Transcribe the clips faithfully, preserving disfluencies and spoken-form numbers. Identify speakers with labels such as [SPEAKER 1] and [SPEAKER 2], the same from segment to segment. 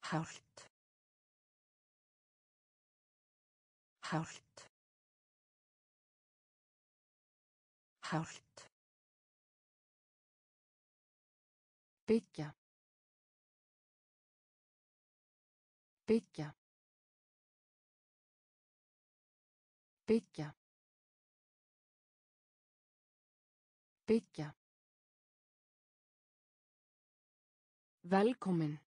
[SPEAKER 1] Hált. Hált. Hált. Byggja. Byggja. Byggja. Byggja. Velkomin.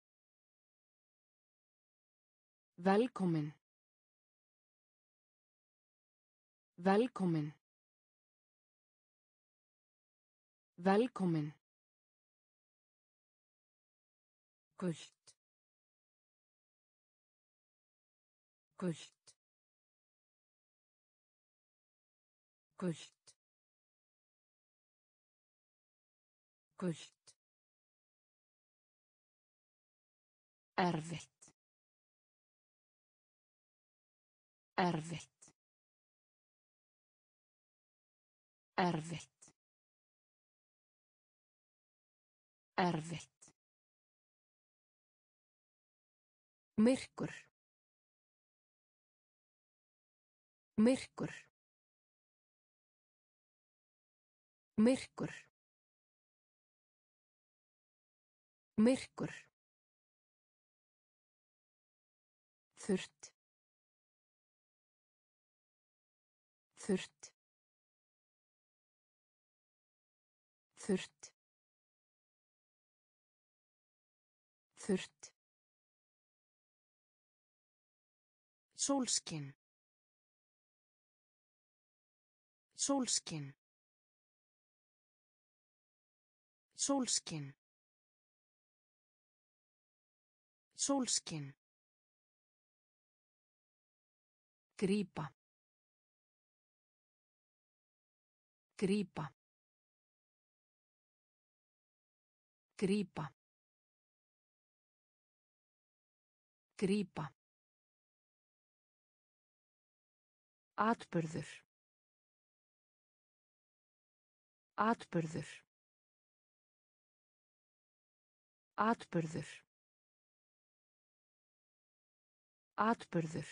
[SPEAKER 1] Velkomin. Velkomin. Velkomin. Gult. Gult. Gult. Gult. Erfitt. Erfitt. Erfitt. Erfitt. Myrkur. Myrkur. Myrkur. Myrkur. Þurrt. Þurrt. Þurrt. Þurrt. Sólskin. Sólskin. Sólskin. Sólskin. Grípa. Grípa. Grípa. Grípa. Atburður. Atburður. Atburður. Atburður.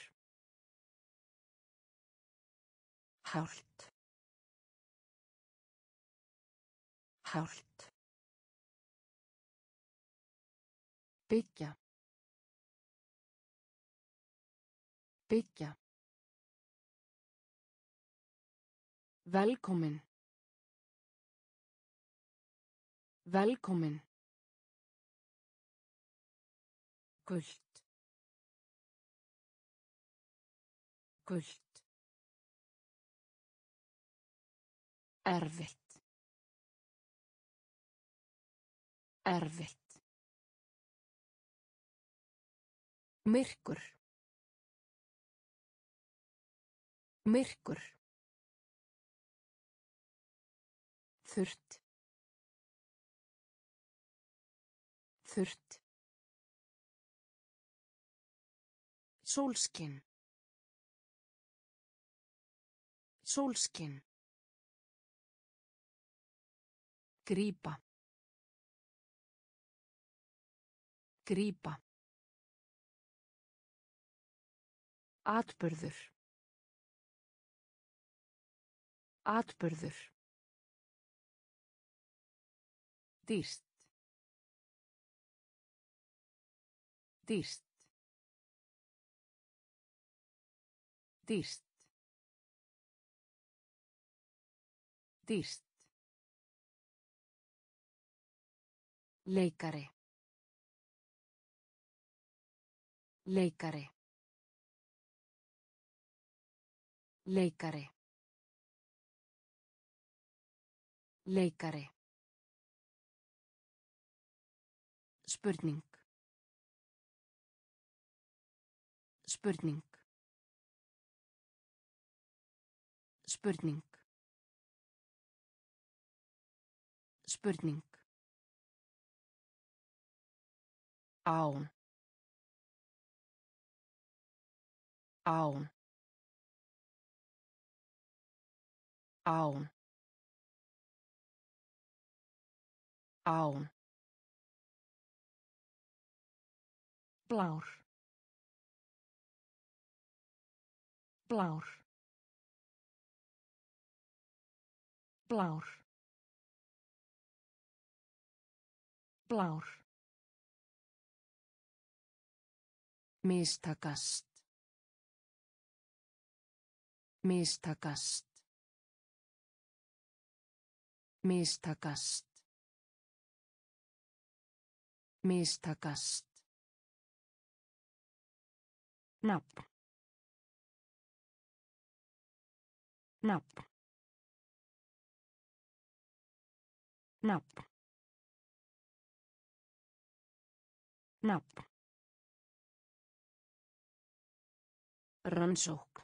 [SPEAKER 1] Hált. Hált. Byggja. Byggja. Velkomin. Velkomin. Gult. Gult. Erfitt. Erfitt. Myrkur. Myrkur. Þurrt. Þurrt. Sólskin. Sólskin. Grípa. Grípa. Atburður. Atburður. Dýrt. Dýrt. Dýrt. Dýrt. Leikari. Leikari. Leikari. Leikari. Spurning. Spurning. Spurning. Spurning. Án. Án. Án. Án. Blár. Blár. Blár. Blár. Mistakast. Mistakast. Mistakast. Mistakast. Nafn. Nafn. Nafn. Nafn. Rannsókn.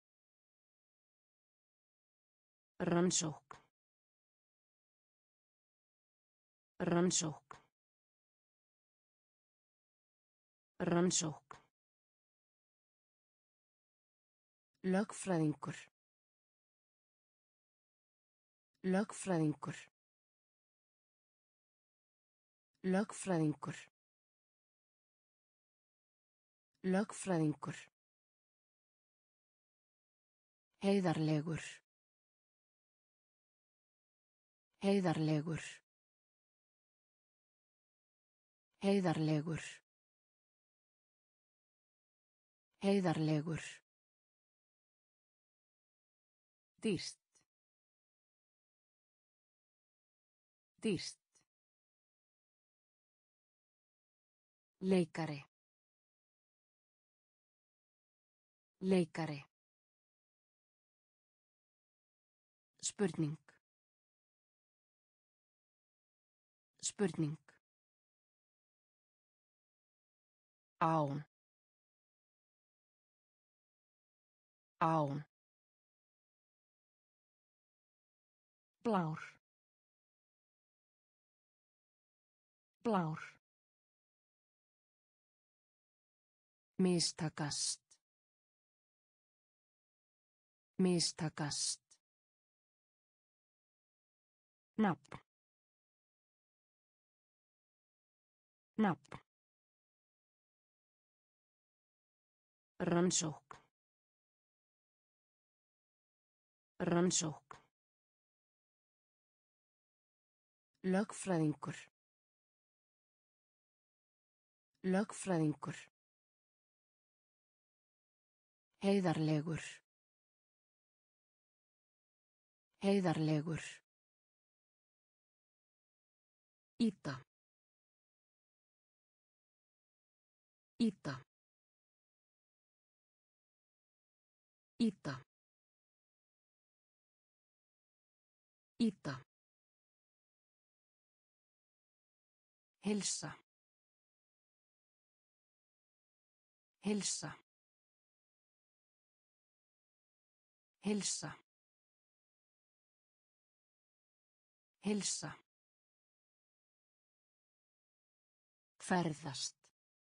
[SPEAKER 1] Rannsókn. Rannsókn. Rannsókn. Lögfræðingur. Lögfræðingur. Lögfræðingur. Lögfræðingur. Heiðarlegur. Heiðarlegur. Heiðarlegur. Heiðarlegur. Dýrt. Dýrt. Leikari. Leikari. Spurning. Spurning. Án. Án. Blár. Blár. Mistakast. Mistakast. Nafn. Nafn. Rannsókn. Rannsókn. Lögfræðingur. Lögfræðingur. Heiðarlegur. Heiðarlegur. Íta. Íta. Íta. Íta. Heilsa. Heilsa. Heilsa. Heilsa. Ferðast.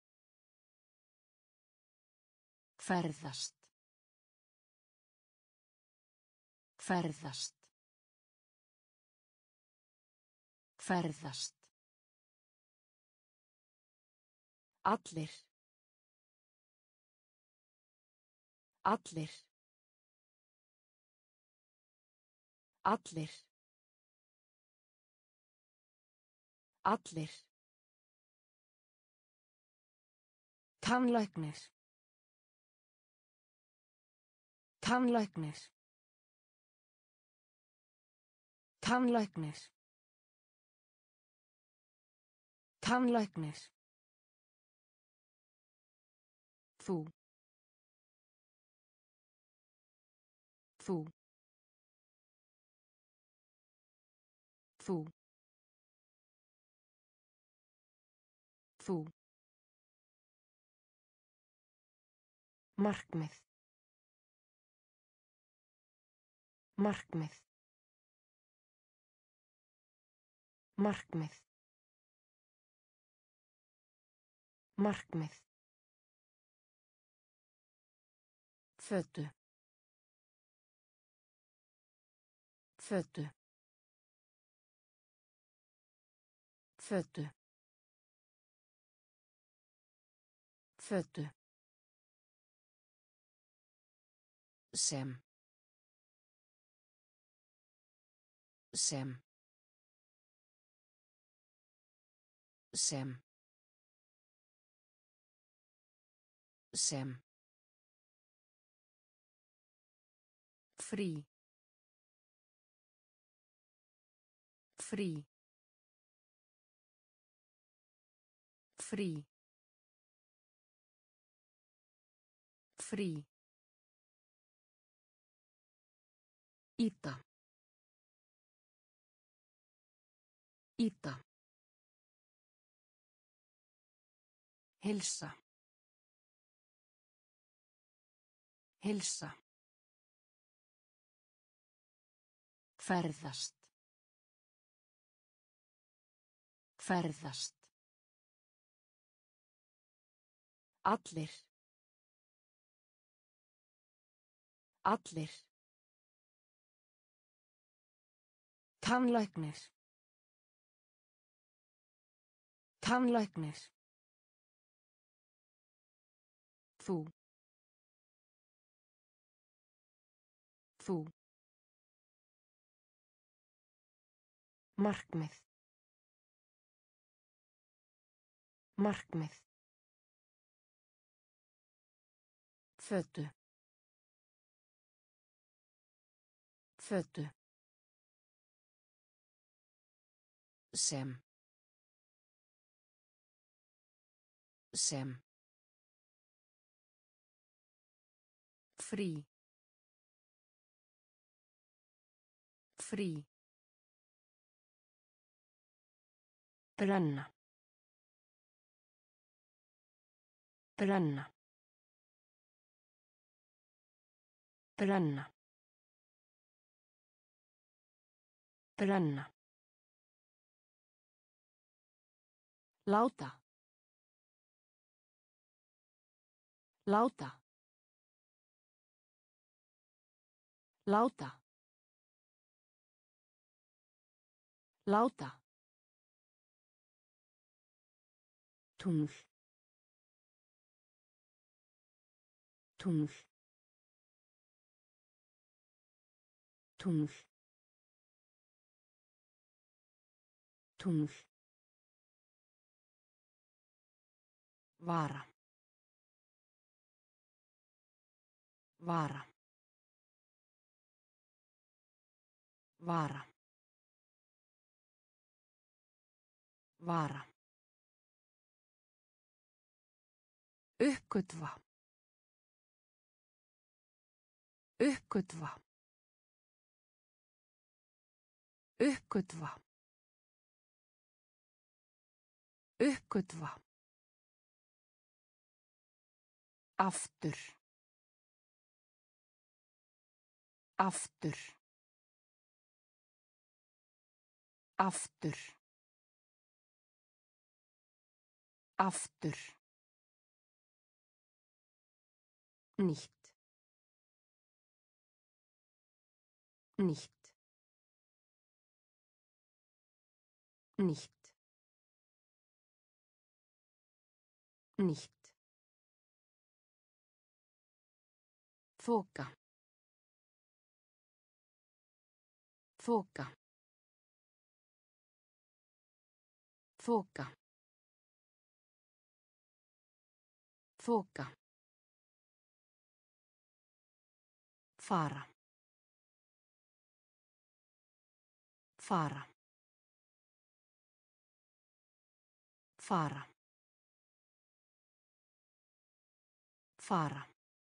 [SPEAKER 1] Ferðast. Ferðast. Ferðast. Allir. Allir. Allir. Allir. Tannlæknir. Tannlæknir. Tannlæknir. Tannlæknir. Þú. Þú. Þú. Þú. Markmið. Markmið. Markmið. Markmið. Fötu. Fötu. Fötu. Fötu. Sem. Sem. Sem. Sem. Frí. Frí. Frí. Frí. Ýta. Ýta. Heilsa. Heilsa. Ferðast. Ferðast. Allir. Allir. Tannlæknir. Tannlæknir. Þú. Þú. Markmið. Markmið. Fötu. Fötu. Sem. Sem. Frí. Frí. Brenna. Brenna. Brenna. Brenna. Láta. Láta. Láta. Láta. Tungl. Tungl. Tungl. Tungl. Vara. Vara. Vara. Vara. Uppgötva. Uppgötva. Uppgötva. Uppgötva. Aftur. Aftur. Aftur. Aftur. Nicht. Nicht. Nicht. Nicht. Þoka. Þoka. Þoka. Þoka. Fara. Fara. Fara. Fara.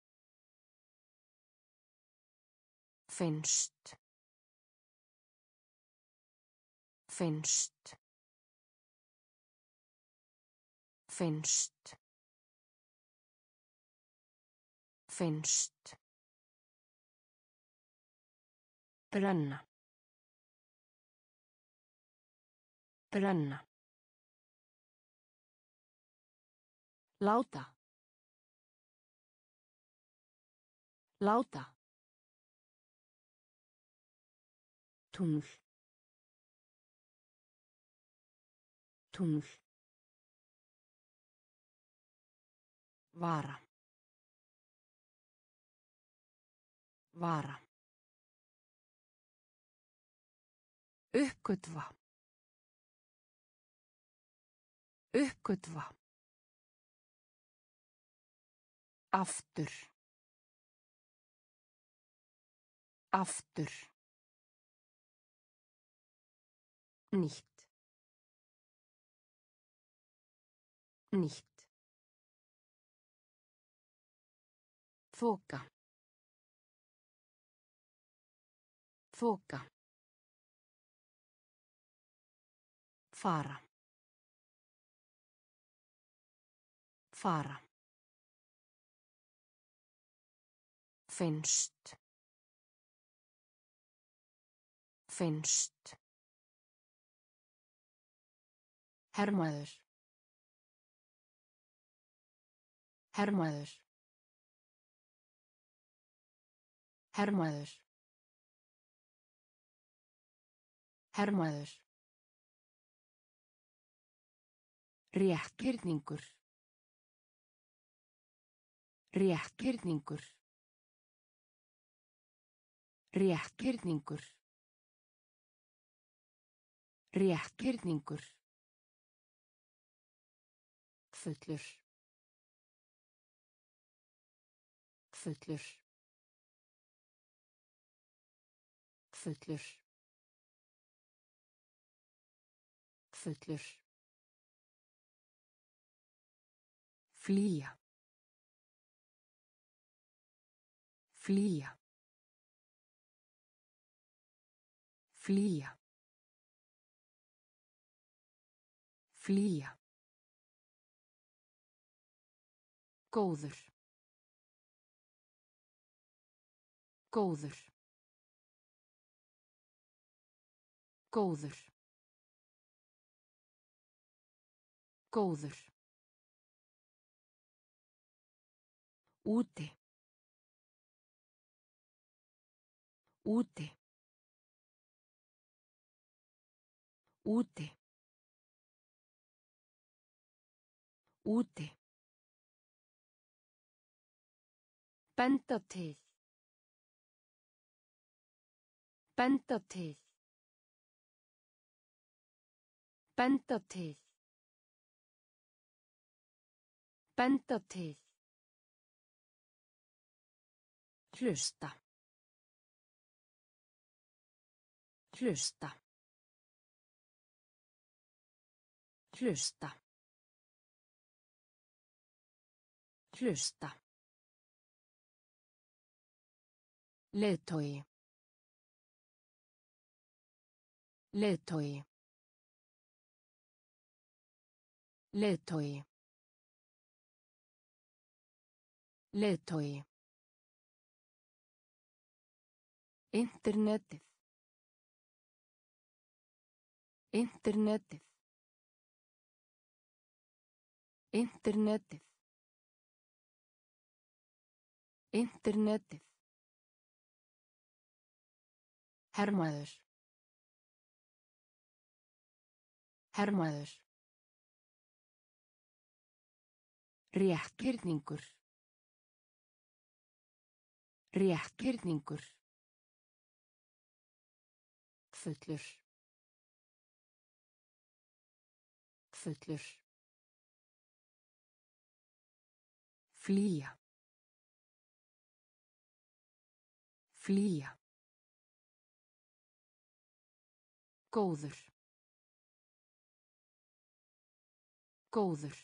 [SPEAKER 1] Finnst. Finnst. Finnst. Finnst. Brenna. Brenna. Láta. Láta. Tungl. Tungl. Vara. Vara. Uppgötva. Uppgötva. Aftur. Aftur. Nýtt. Nýtt. Þoka. Þoka. Fara. Fara. Finnst. Finnst. Hermaður. Hermaður. Hermaður. Hermaður. Rétthyrningur. Rétthyrningur. Rétthyrningur. Rétthyrningur. Fullur. Fullur. Fullur. Fullur. Flýja. Flýja. Flýja. Flýja. Góður. Góður. Góður. Góður. Úti. Úti. Úti. Úti. Benda til. Benda til. Benda til. Benda til. Hlusta. Hlusta. Hlusta. Hlusta. Leiðtogi. Leiðtogi. Leiðtogi. Leiðtogi. Internetið. Internetið. Internetið. Internetið. Hermaður. Hermaður. Rétthyrningur. Rétthyrningur. Fullur. Fullur. Flýja. Flýja. Góður. Góður.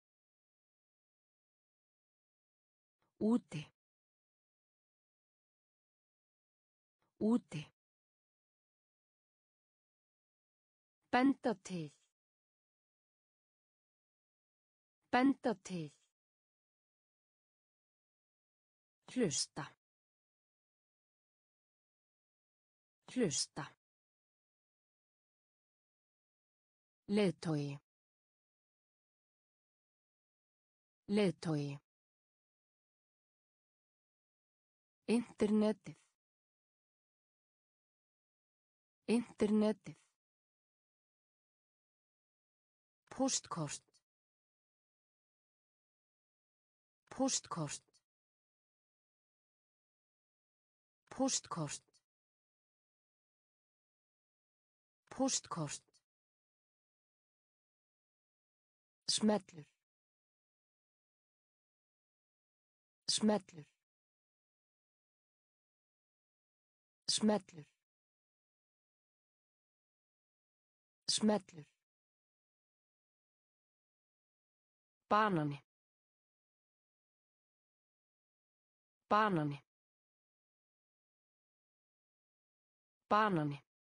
[SPEAKER 1] Úti. Úti. Benda til. Benda til. Hlusta. Hlusta. Leiðtogi. Leiðtogi. Internetið. Internetið. Póstkort. Póstkort. Póstkort. Póstkort. Smellur. Smellur. Smellur. Smellur. Banani. Banani. Banani.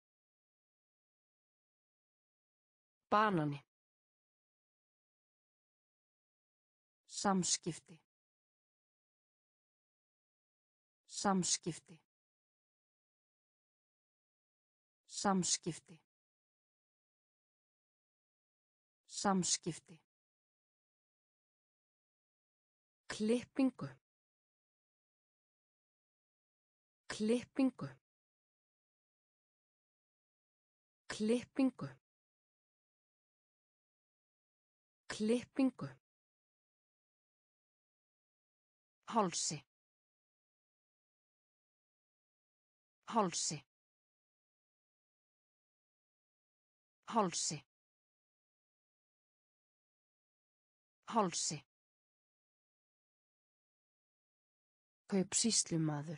[SPEAKER 1] Banani. Samskipti. Samskipti. Samskipti. Samskipti. Klippingu. Klippingu. Klippingu. Klippingu. Hálsi. Hálsi. Hálsi. Hálsi. Kaupsýslumaður.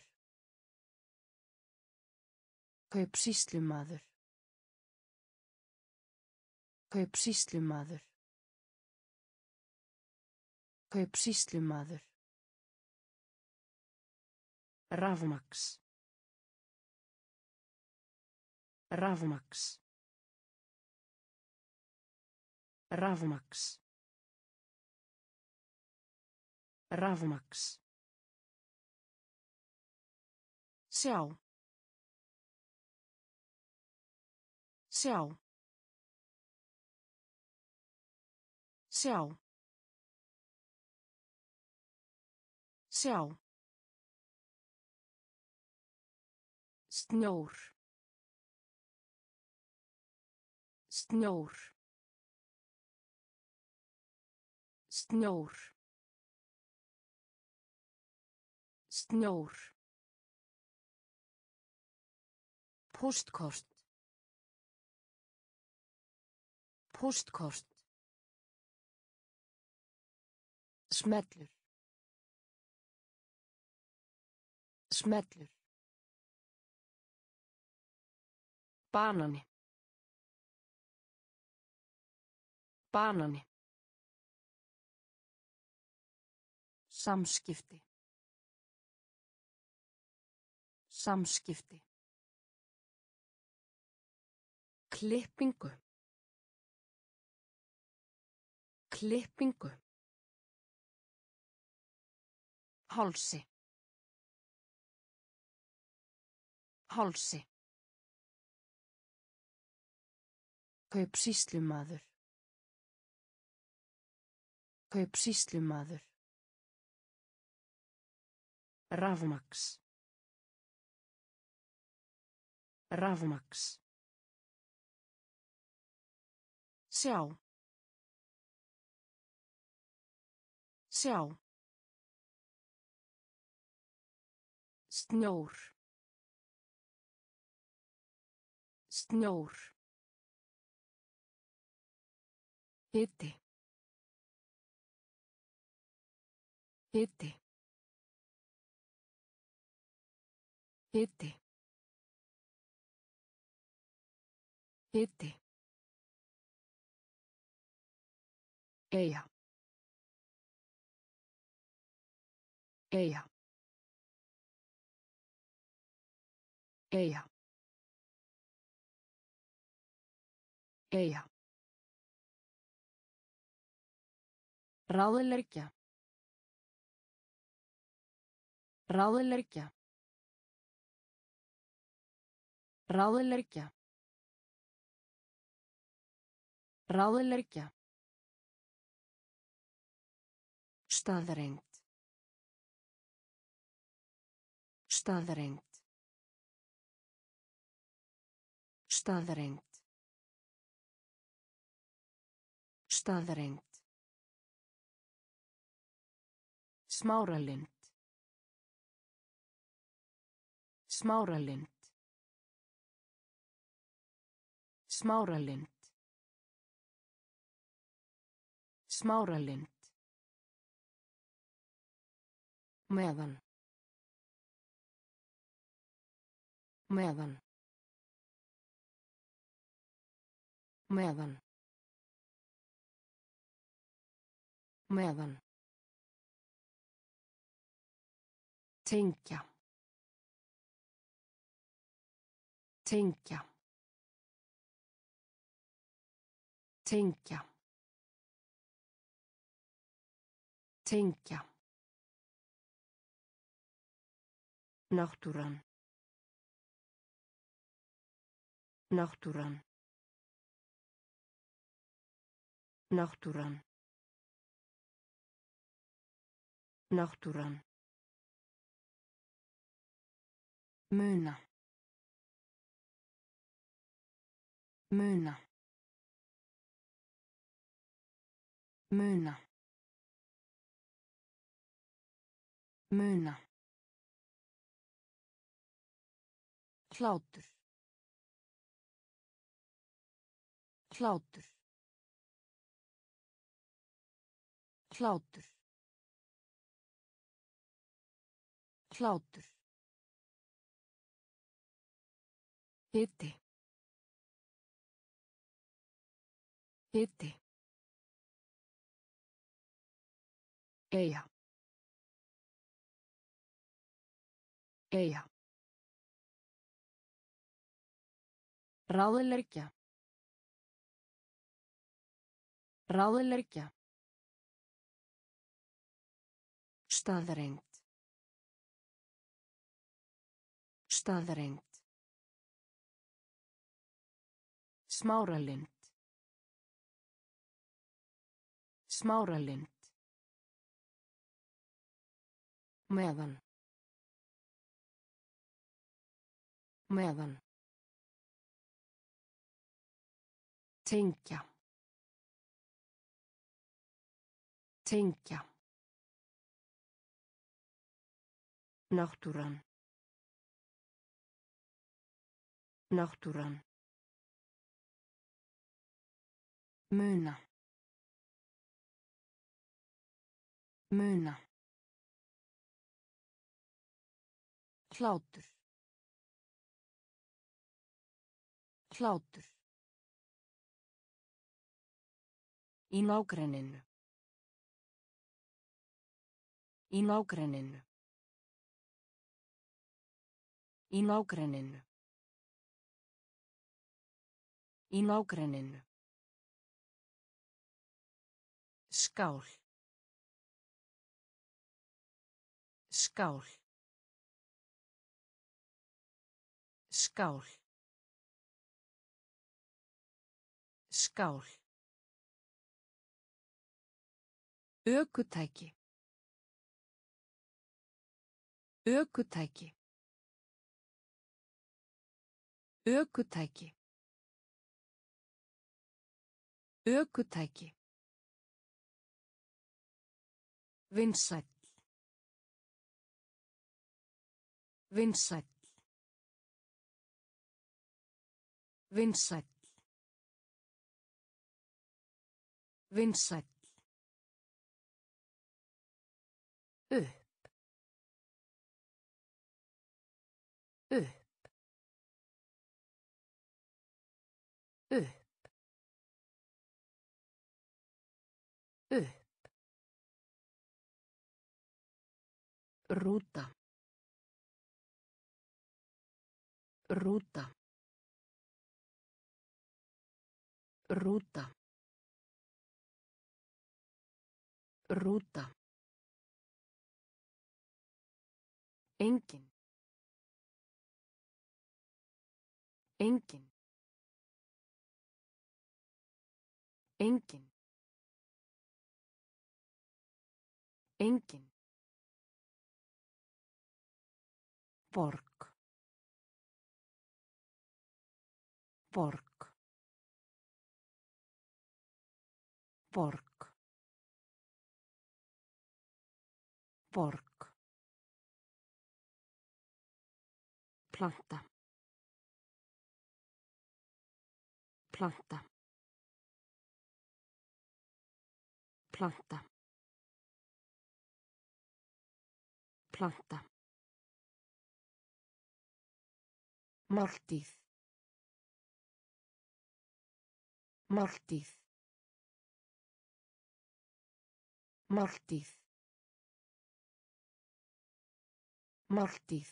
[SPEAKER 1] Kaupsýslumaður. Kaupsýslumaður. Kaupsýslumaður. Rafmaks. Rafmaks. Rafmaks. Rafmaks. Sjá. Sjá. Sjá. Sjá. Snjór. Snjór. Snjór. Snjór. Póstkort. Póstkort. Smellur. Smellur. Banani. Banani. Samskipti. Samskipti. Klippingu. Klippingu. Hálsi. Hálsi. Kaupsýslumaður. Kaupsýslumaður. Rafmaks. Rafmaks. Sjá. Sjá. Snjór. Snjór. Hiti. Hiti. Hiti. Hiti. Eyja. Eyja. Eyja. Eyja. Ráðleggja. Ráðleggja. Ráðleggja. Ráðleggja. Staðreynd. Staðreynd. Staðreynd. Staðreynd. Smáralind. Smáralind. Smáralind. Smáralind. Meðan. Meðan. Meðan. Meðan. Tengja. Tengja. Tengja. Tengja. Náttúran. Náttúran. Náttúran. Náttúran. Muna. Muna. Muna. Muna. Hlátur. Hlátur. Hlátur. Hlátur. Hiti. Hiti. Eyja. Eyja. Ráðleggja. Ráðleggja. Staðreynd. Staðreynd. Smáralind. Smáralind. Meðan. Meðan. Tengja. Tengja. Náttúran. Náttúran. Muna. Muna. Hlátur. Hlátur. Í nágrenninu. Í nágrenninu. Í nágrenninu. Í nágrenninu. Skál. Skál. Skál. Skál. Ökutæki. Ökutæki. Ökutæki. Ökutæki. Vinsæll. Vinsæll. Vinsæll. Vinsæll. Upp. Upp. Upp. Upp. Rúta. Rúta. Rúta. Rúta. Engin. Engin. Engin. Engin. Borg. Borg. Borg. Borg. Planta. Planta. Planta. Planta. Máltíð. Máltíð. Máltíð. Máltíð.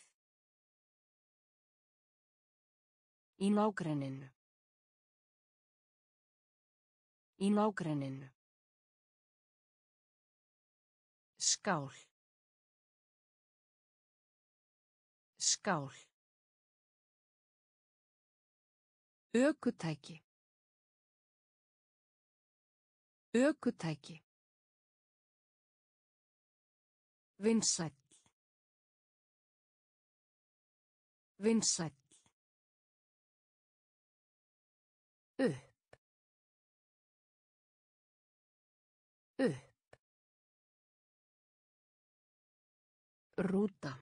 [SPEAKER 1] Í nágrenninu. Í nágrenninu. Skál. Skál. Ökutæki. Ökutæki. Vinsæll. Vinsæll. Upp. Upp. Rúta.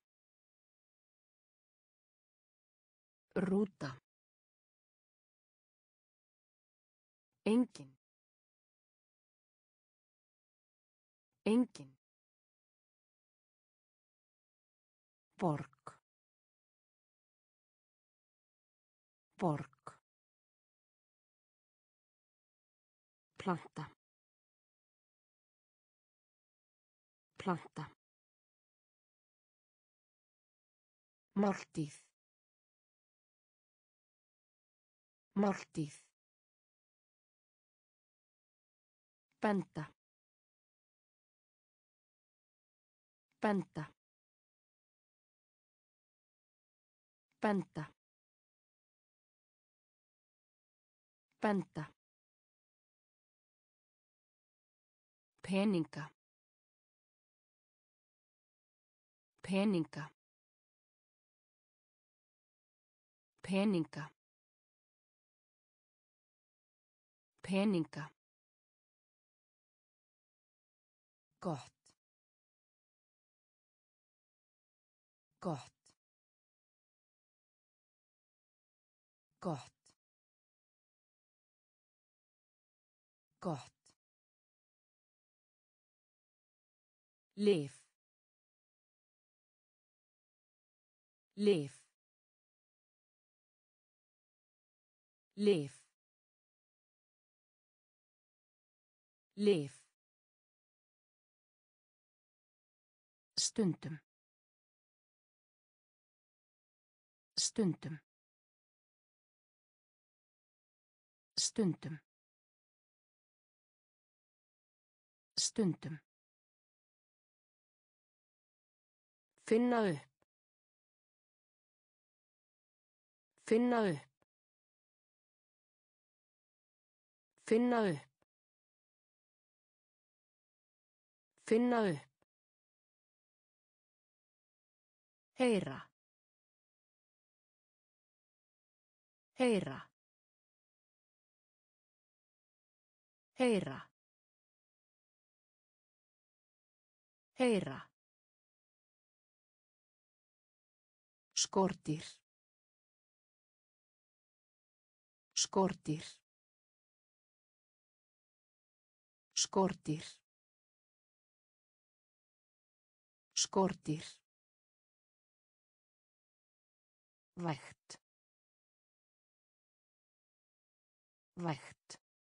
[SPEAKER 1] Rúta. Engin. Engin. Borg. Borg. Planta. Planta. Máltíð. Máltíð. Benda. Benda. Benda. Benda. Peninga. Peninga. Peninga. Peninga. Gott. Gott. Gott. Gott. Lyf. Lyf. Lyf. Lyf. Stundum. Stundum. Stundum. Stundum. Finna upp. Finna upp. Finna upp. Finna upp. Heyra. Heyra. Heyra. Heyra. Skordýr. Skordýr. Skordýr. Skordýr. Vægt. Vægt.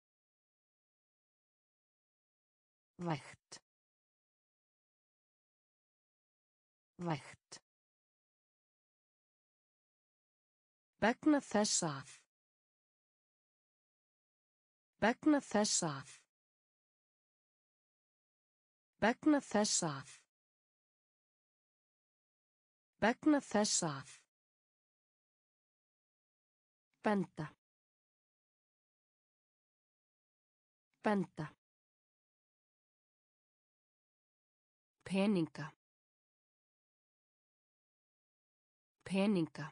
[SPEAKER 1] Vægt. Vægt. Vegna þess að. Vegna þess að. Vegna þess að. Vegna þess að. Benda. Benda. Peninga. Peninga.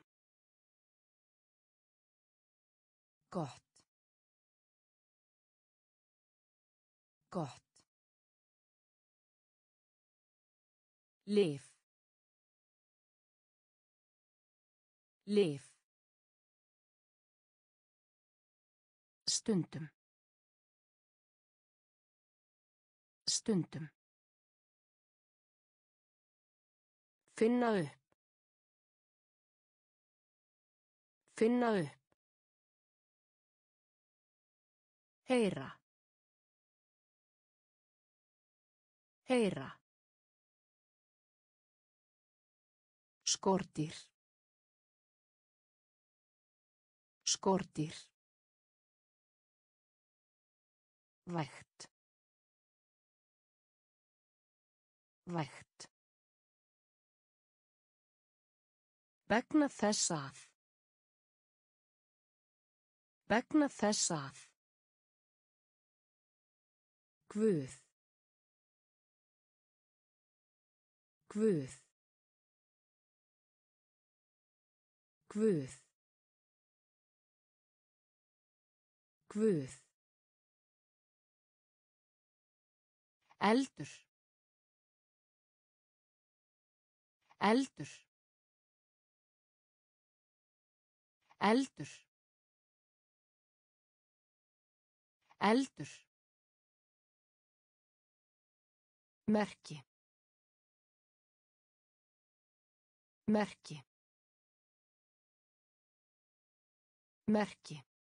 [SPEAKER 1] Gott. Gott. Lyf. Lyf. Stundum. Stundum. Finna upp. Finna upp. Heyra. Heyra. Skordýr. Skordýr. Vægt. Vægt. Vegna þess að. Vegna þess að. Guð. Guð. Guð. Guð. Eldur. Eldur. Eldur. Eldur. Merki. Merki. Merki.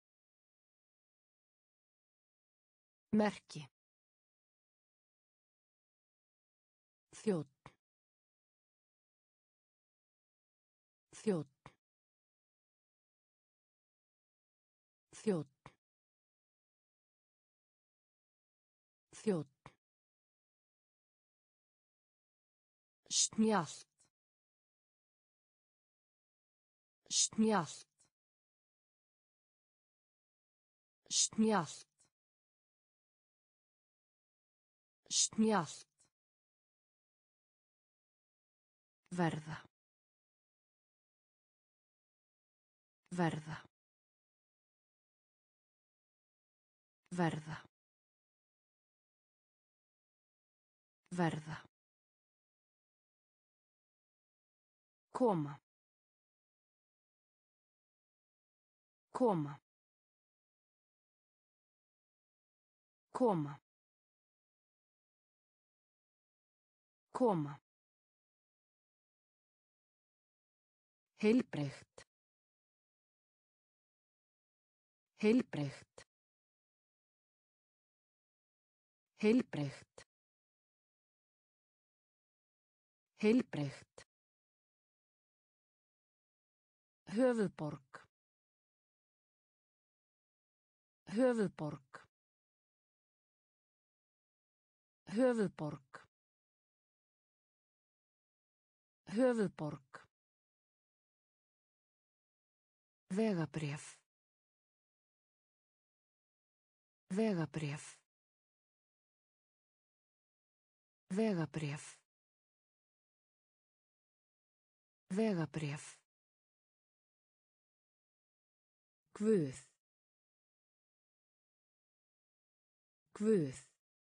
[SPEAKER 1] Merki. Þjónn. Þjónn. Þjónn. Þjónn. Snjallt. Snjallt. Snjallt. Snjallt. Verða. Verða. Verða. Verða. Koma. Koma. Koma. Koma. Heilbrigt. Heilbrigt. Heilbrigt. Heilbrigt. Höfuðborg. Höfuðborg. Höfuðborg. Höfuðborg. Vegabréf. Vegabréf. Vegabréf. Vegabréf. Guð. Guð.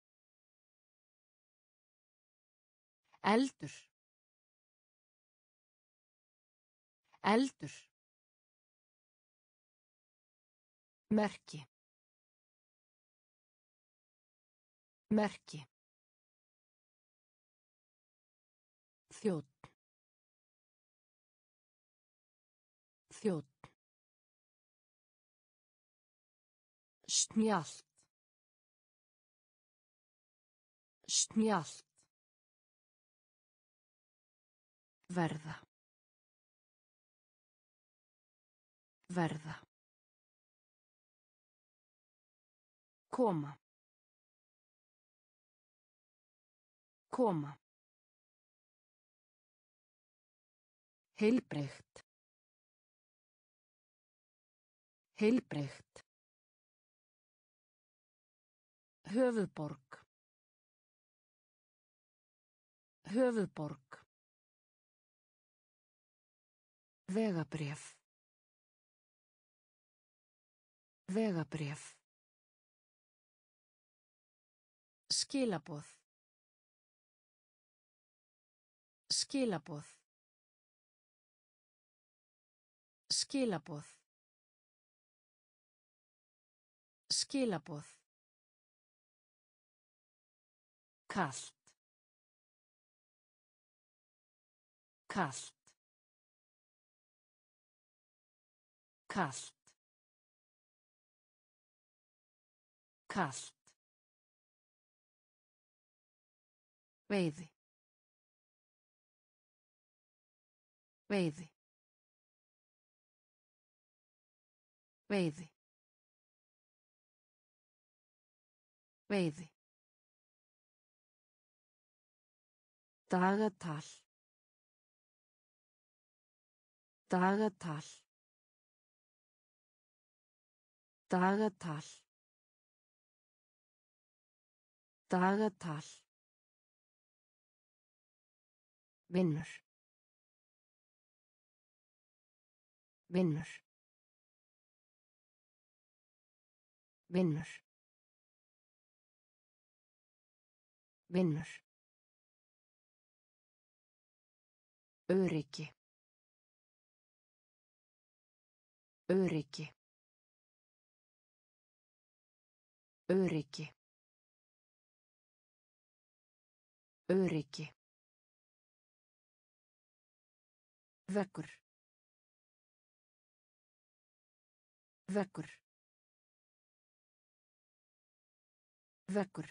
[SPEAKER 1] Eldur. Eldur. Merki. Merki. Þjónn. Þjónn. Snjallt. Snjallt. Verða. Verða. Koma. Koma. Heilbrigt. Heilbrigt. Höfuðborg. Höfuðborg. Vegabréf. Vegabréf. Skilaboð. Skilaboð. Skilaboð. Skilaboð. Kalt. Kalt. Kalt. Kalt. Veiði. Veiði. Veiði. Veiði. Dagatal. Dagatal. Dagatal. Dagatal. Vinnur. Vinnur. Vinnur. Vinnur. Öryggi. Öryggi. Öryggi. Öryggi. Vekkur. Vekkur. Vekkur.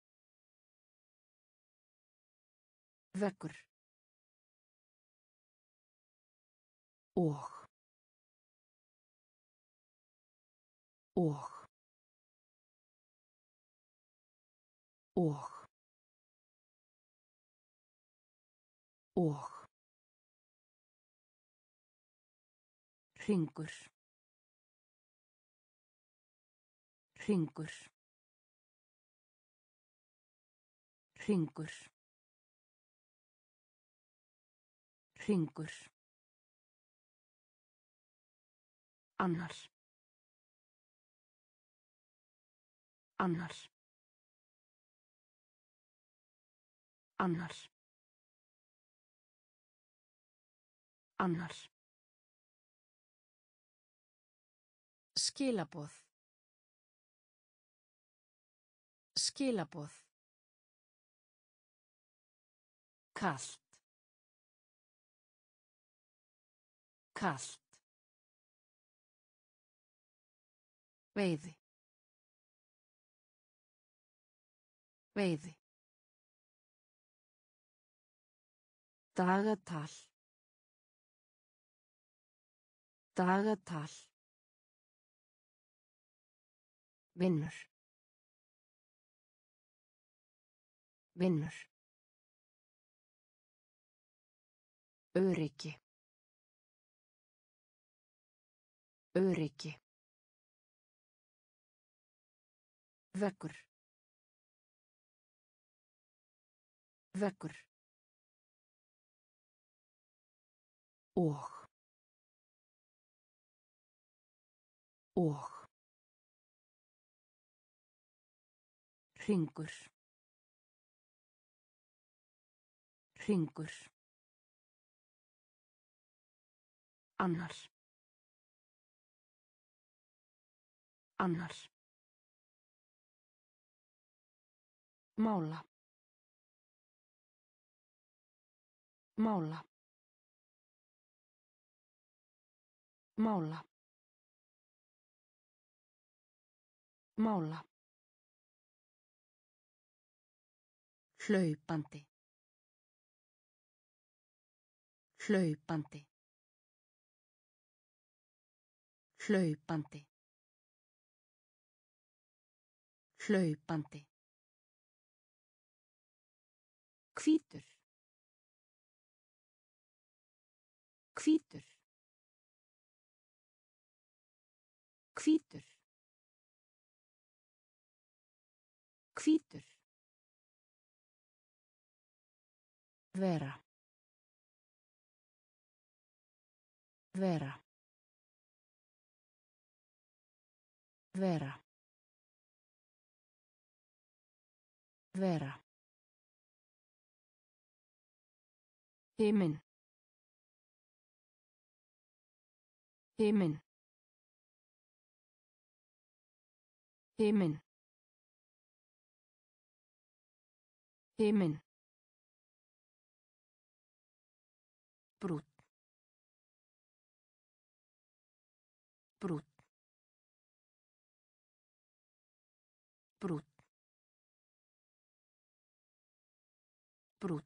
[SPEAKER 1] Vekkur. Og. Og. Og. Og. Hringur. Hringur. Hringur. Hringur. Annar. Annar. Annar. Annar. Skilaboð. Skilaboð. Kalt. Kalt. Veiði. Veiði. Dagatal. Dagatal. Vinnur. Vinnur. Öryggi. Öryggi. Vekkur. Vekkur. Og. Og. Hringur. Hringur. Annar. Annar. Mála. Mála. Mála. Mála. Hlaupandi. Hlaupandi. Hlaupandi. Hlaupandi. Hvítur. Hvítur. Hvítur. Hvítur. Vera. Vera. Vera. Vera. Himinn. Himinn. Himinn. Himinn. Brúnn. Brúnn. Brúnn. Brúnn.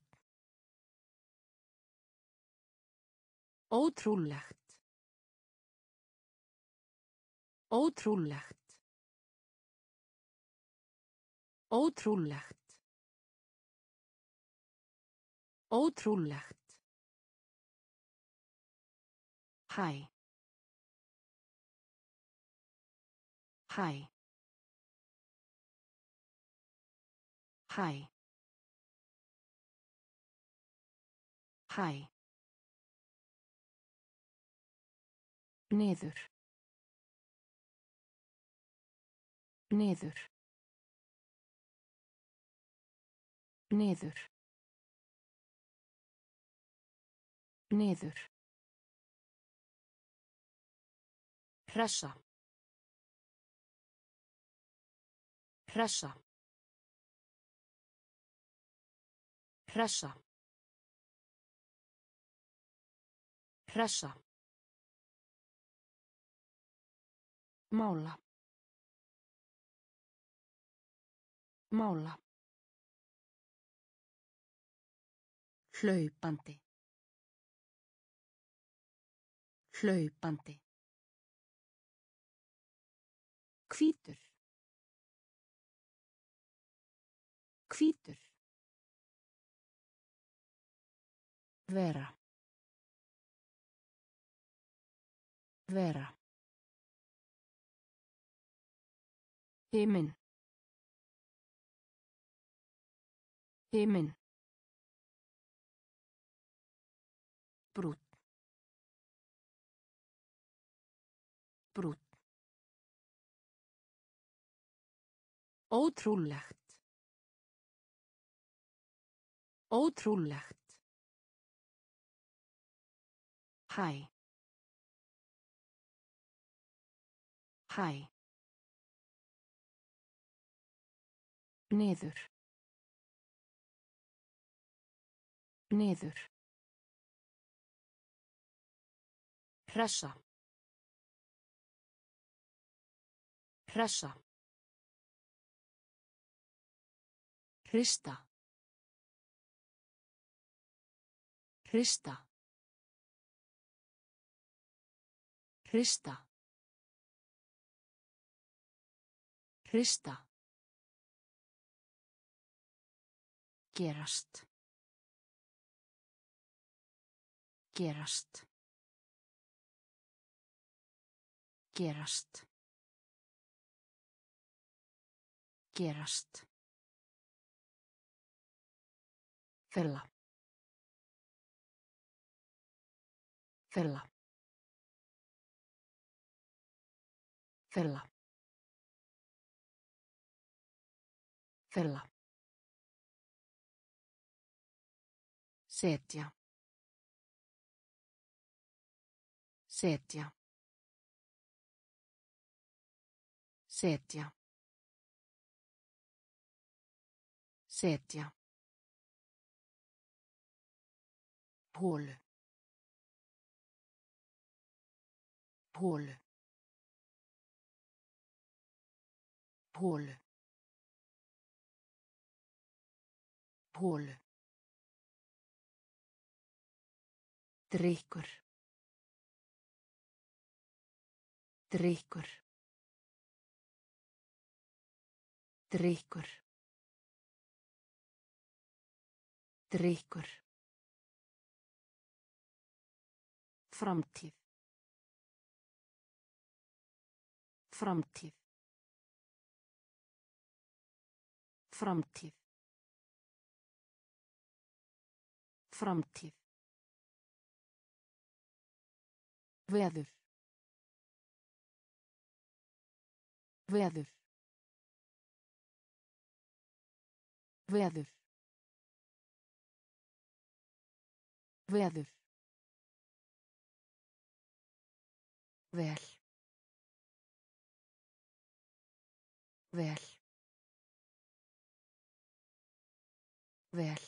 [SPEAKER 1] Ótrúlegt. Ótrúlegt. Ótrúlegt. Ótrúlegt. Hæ. Hæ. Hæ. Hæ. Niður. Niður. Niður. Niður. Hressa. Hressa. Hressa. Hressa. Mála. Mála. Hlaupandi. Hlaupandi. Hvítur. Hvítur. Vera. Vera. Himinn. Himinn. Brúnn. Brúnn. Ótrúlegt. Ótrúlegt. Hæ. Hæ. Niður. Niður. Hressa. Hressa. Hrista. Hrista. Hrista. Hrista. Gerast. Gerast. Gerast. Gerast. Fella. Fella. Fella. Fella. Setja. Setja. Setja. Setja. Holu. Holu. Holu. Holu. Drykkur. Drykkur. Drykkur. Drykkur. Framtíð. Framtíð. Framtíð. Framtíð. Veður. Veður. Veður. Veður. Vel. Vel. Vel.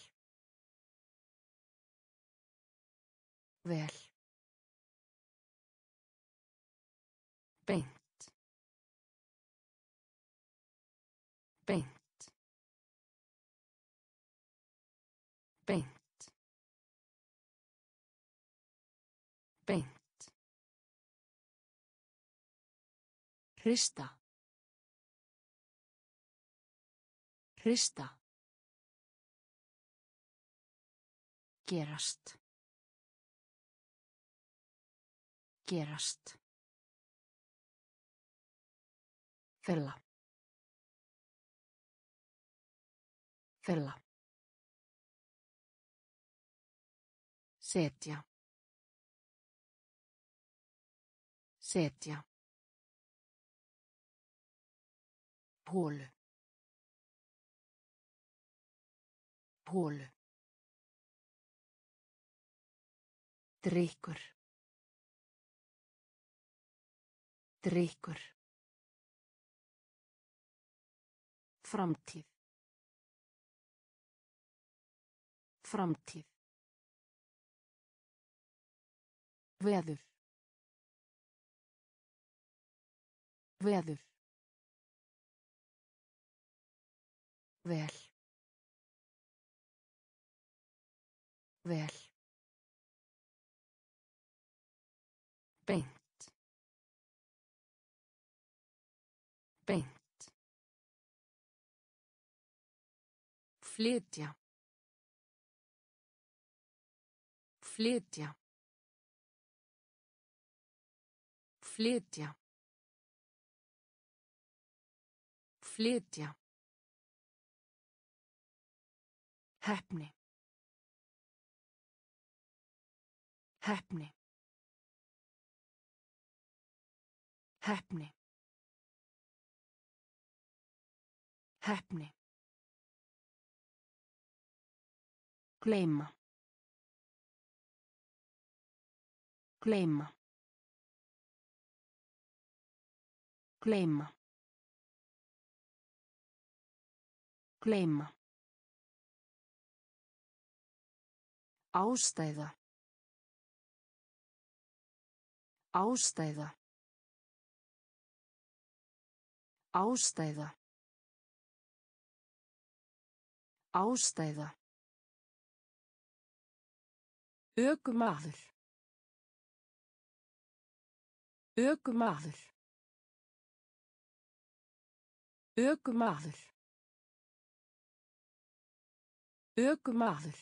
[SPEAKER 1] Vel. Beint. Beint. Beint. Beint. Hrista. Hrista. Gerast. Gerast. Fella. Fella. Setja. Setja. Holu. Holu. Drykkur. Drykkur. Framtíð. Framtíð. Veður. Veður. Vel. Vel. Beint. Beint. Flytja. Flytja. Flytja. Flytja. Heppni. Heppni. Heppni. Heppni. Gleyma. Gleyma. Gleyma. Gleyma. Ástæða. Ástæða. Ástæða. Ástæða. Ökumaður. Ökumaður. Ökumaður. Ökumaður.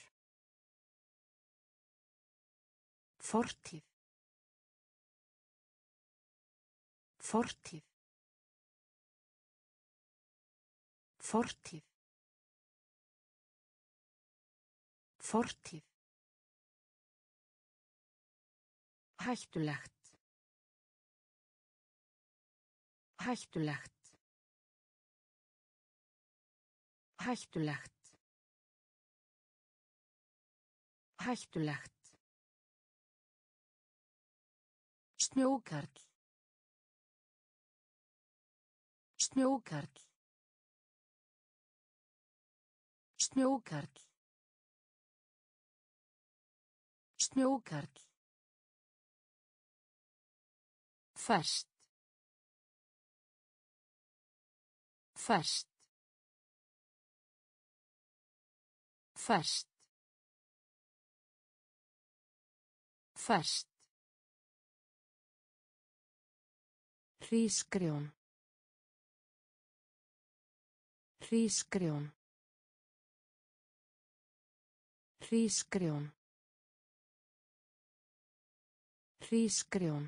[SPEAKER 1] Fortíð. Fortíð. Fortíð. Fortíð. Hættulegt. Hættulegt. Hættulegt. Hættulegt. Snjókarl. Snjókarl. Snjókarl. Snjókarl. Ferskt. Ferskt. Ferskt. Ferskt. Hrísgrjón. Hrísgrjón. Hrísgrjón. Hrísgrjón.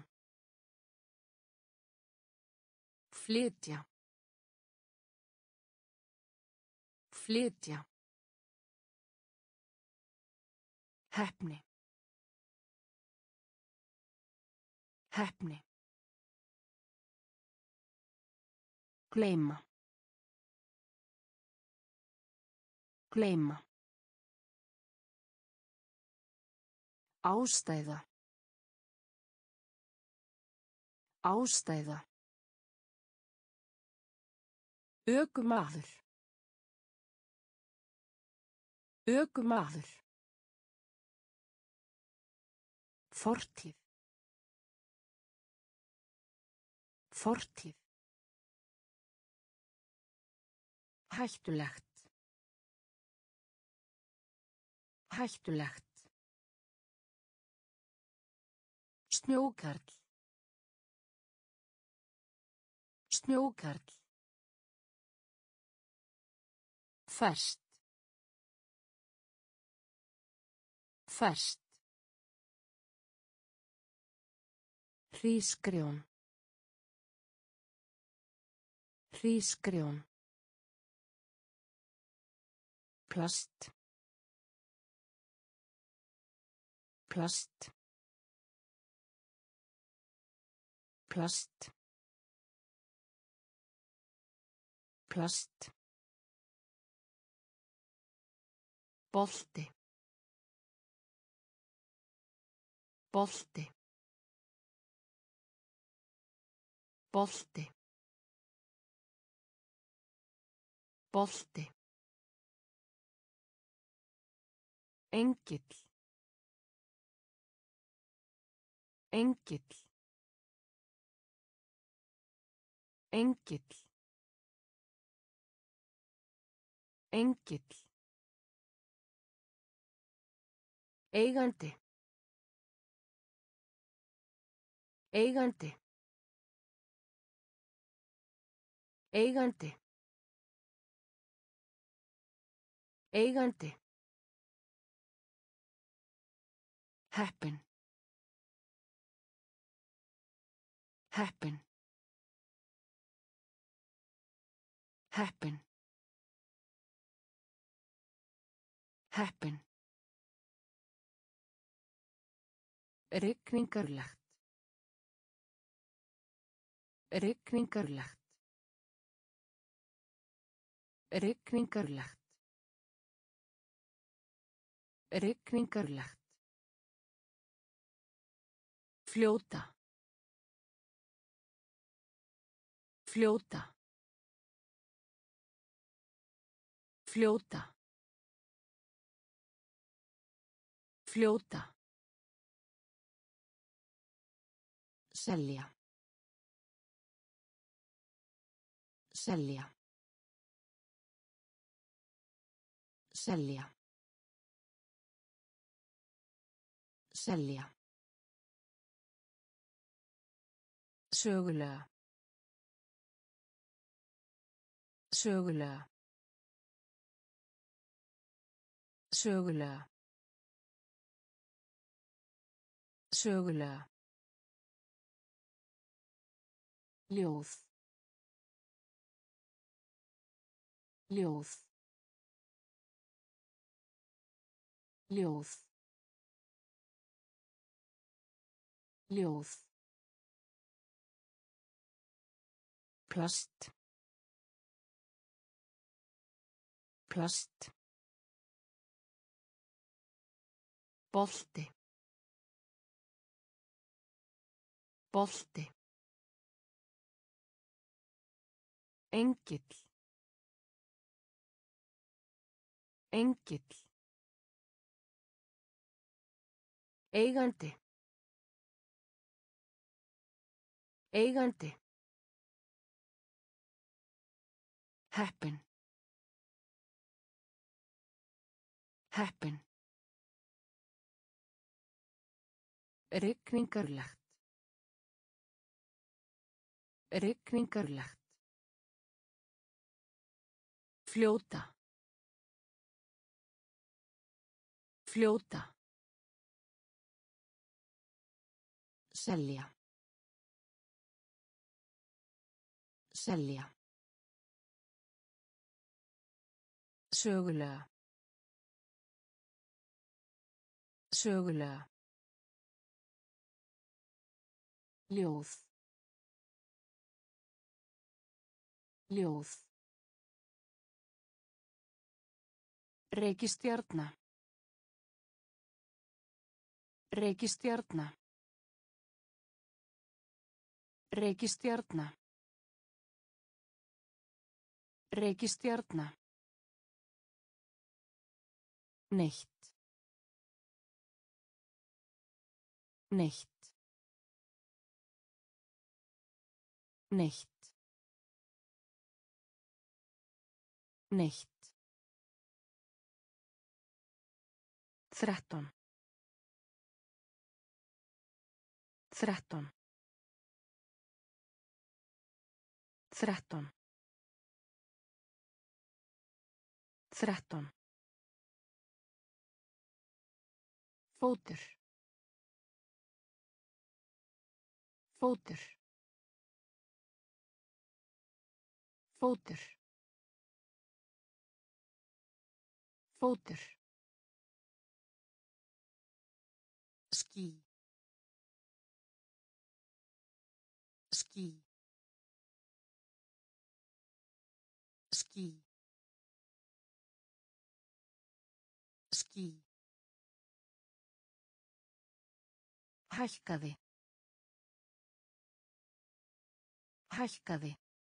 [SPEAKER 1] Flytja. Flytja. Heppni. Heppni. Gleyma. Gleyma. Ástæða. Ástæða. Ökumaður. Ökumaður. Fortíð. Fortíð. Hættulegt. Hættulegt. Snjókarl. Snjókarl. Ferskt. Ferskt. Hrísgrjón. Hrísgrjón. Plast. Plast. Plast. Plast. Bolti. Bolti. Bolti. Bolti. Engill. Engill. Engill. Engill. Eigandi. Eigandi. Eigandi. Eigandi. Heppin. Heppin. Heppin. Heppin. Rigningarlegt. Rigningarlegt. Rigningarlegt. Rigningarlegt. Fljóta. Fljóta. Fljóta. Fljóta. Selja. Selja. Selja. Selja. Sögulega. Sögulega. Sögulega. Sögulega. Ljóð. Ljóð. Ljóð. Ljóð. Plast. Plast. Bolti. Bolti. Engill. Engill. Eigandi. Eigandi. Heppin. Heppin. Rigningarlegt. Rigningarlegt. Fljóta. Fljóta. Selja. Selja. Sögulega. Sögulega. Ljóð. Ljóð. Reikistjarna. Reikistjarna. Reikistjarna. Reikistjarna. Neitt. Neitt. Neitt. Neitt. Þrettán. Þrettán. Þrettán. Þrettán. Fótur. Fótur. Fótur. Fótur. Ský. Ský. Ský. Ský. Hækkaði. Hækkaði.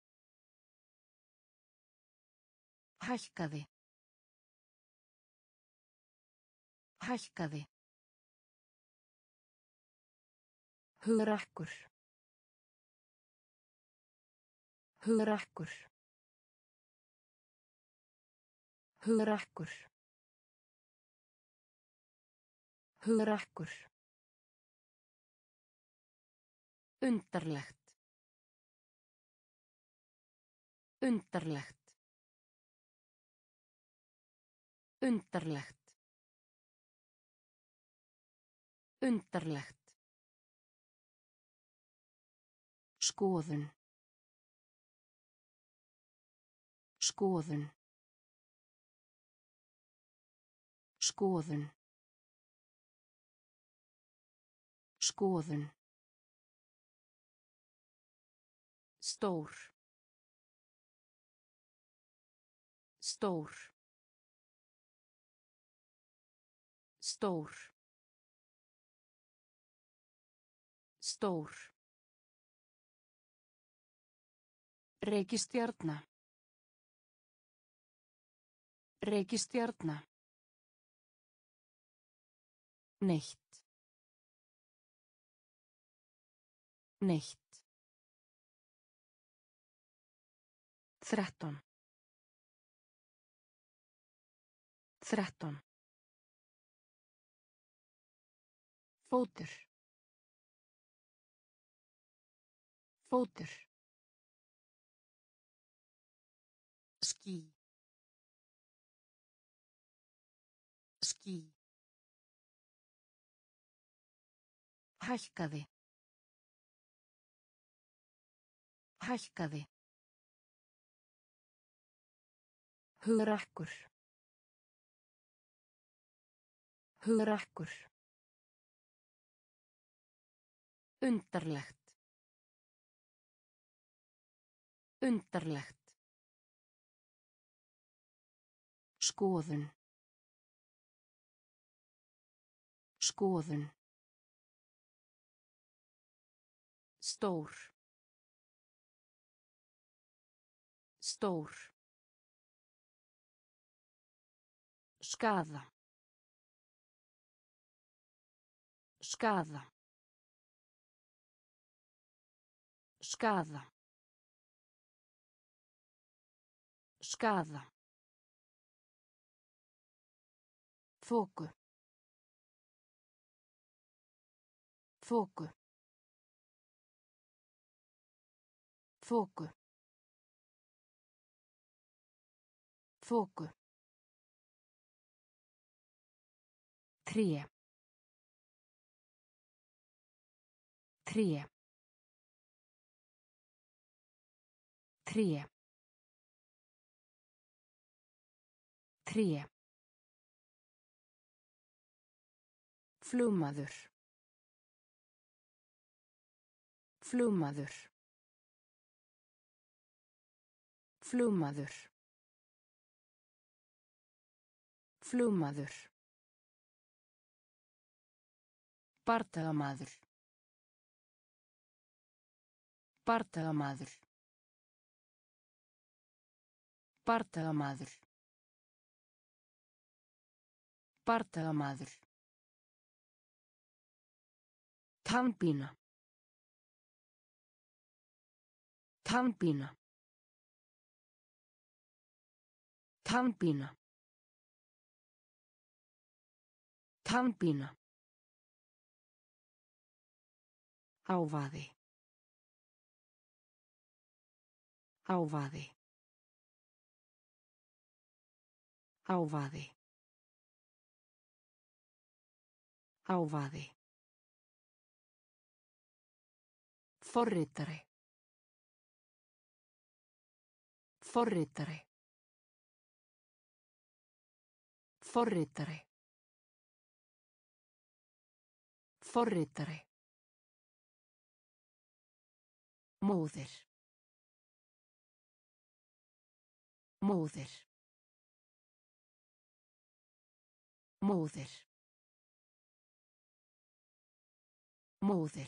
[SPEAKER 1] Hækkaði. Hækkaði. Hugrakkur. Hugrakkur. Hugrakkur. Hugrakkur. Undarlegt. Undarlegt. Undarlegt. Undarlegt. Skoðun. Skoðun. Skoðun. Skoðun. Stór. Stór. Stór. Stór. Reikistjarna. Reikistjarna. Neitt. Neitt. Þrettán. Þrettán. Fótur. Fótur. Ský. Ský. Hækkaði. Hækkaði. Hugrakkur. Hugrakkur. Undarlegt. Undarlegt. Skoðun. Skoðun. Stór. Stór. Skaða. Skaða. Skaða. Skaða. Þoku. Þoku. Þoku. Þoku. Tré. Tré. Tré. Tré. Flugmaður. Flugmaður. Flugmaður. Flugmaður. Bardagamaður. Bardagamaður. Bardagamaður. Bardagamaður. Tannpína. Tannpína. Tannpína. Tannpína. Hávaði. Hávaði. Hávaði. Hávaði. Forritari. Forritari. Forritari. Forritari. Móðir. Móðir. Móðir. Móðir.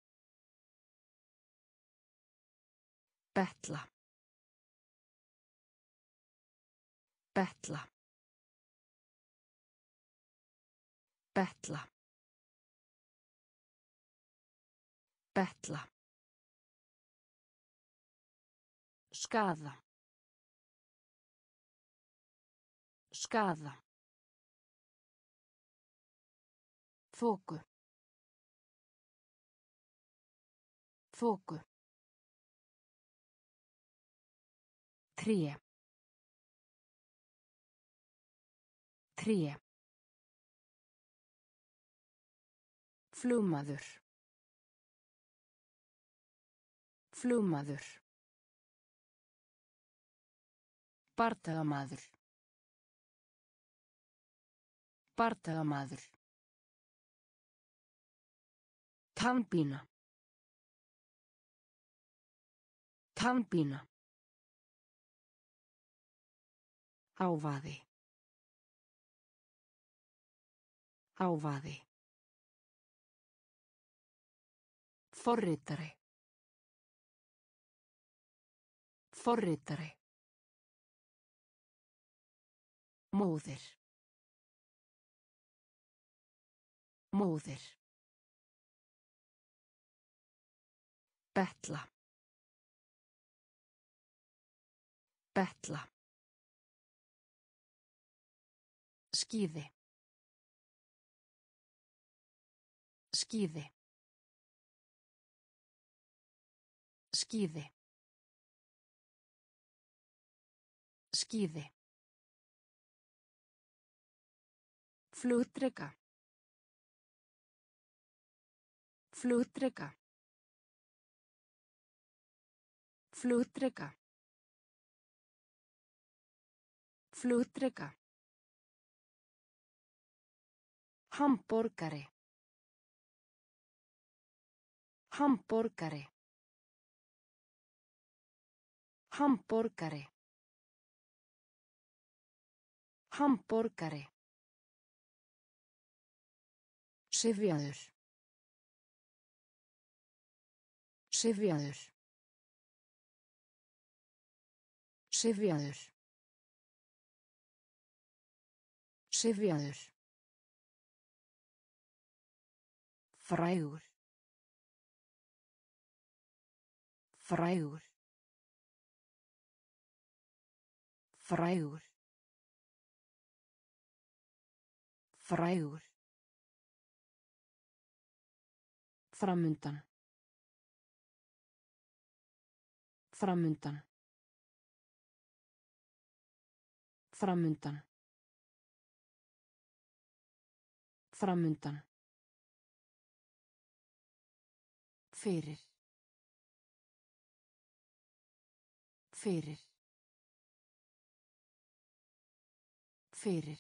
[SPEAKER 1] Betla. Betla. Betla. Betla. Skaða. Skaða. Þoku. Þoku. Tré. Tré. Flugmaður. Flugmaður. Bardagamaður. Bardagamaður. Tannpína. Tannpína. Hávaði. Hávaði. Forritari. Forritari. Móðir. Móðir. Betla. Betla. Skíði. Skíði. Skíði. Skíði. Flugdreka. Flugdreka. Flugdreka. Flugdreka. Hamborgari. Hamborgari. Hamborgari. Hamborgari. Syfjaður. Syfjaður. Syfjaður. Syfjaður. Frægur. Frægur. Frægur. Frægur. Framundan. Framundan. Framundan. Framundan. Fyrir. Fyrir. Fyrir.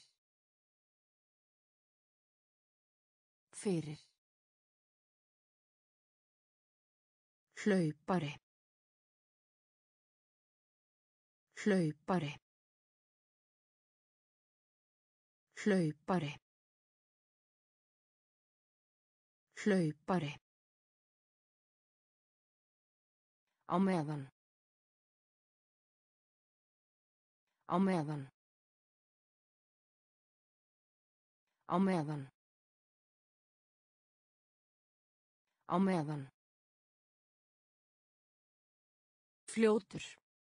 [SPEAKER 1] Fyrir. Hlaupari. Hlaupari. Hlaupari. Hlaupari. Á meðan. Á meðan. Á meðan. Á meðan. Fljótur.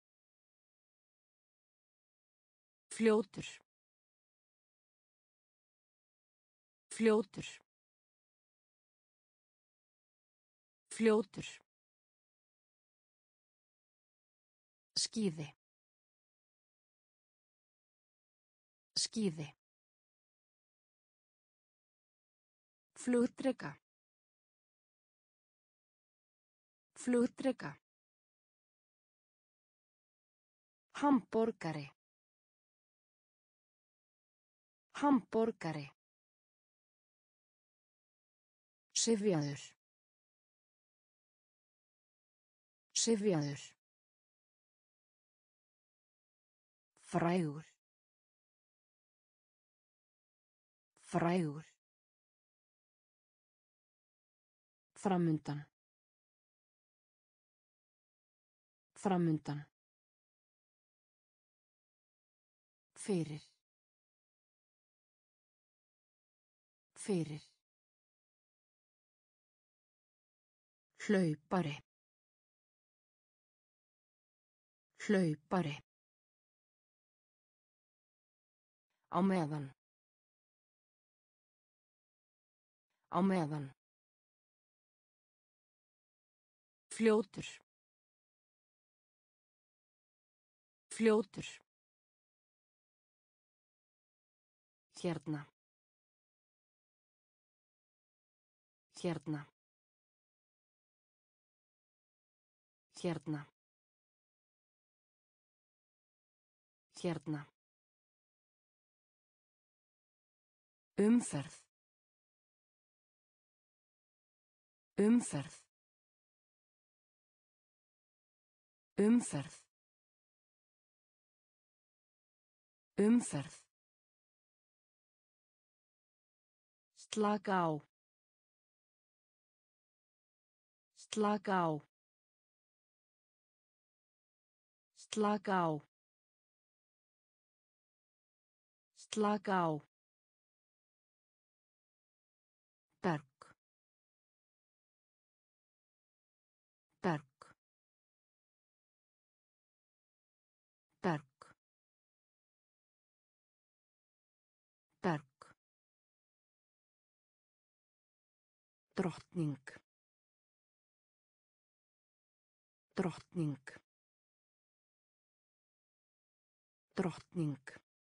[SPEAKER 1] Fljótur. Fljótur. Fljótur. Skíði. Skíði. Flugdreka. Flugdreka. Hamborgari. Hamborgari. Syfjaður. Syfjaður. Frægur. Frægur. Framundan. Framundan. Fyrir. Fyrir. Hlaupari. Hlaupari. Á meðan. Á meðan. Fljótur. Fljótur. Hérna. Hérna. Hérna. Hérna. Umferð. Umferð. Umferð. Umferð. Slaka á. Slaka á. Slaka á. Slaka á. Berg. Berg. Berg. Berg. Drottning. Drottning. Drottning.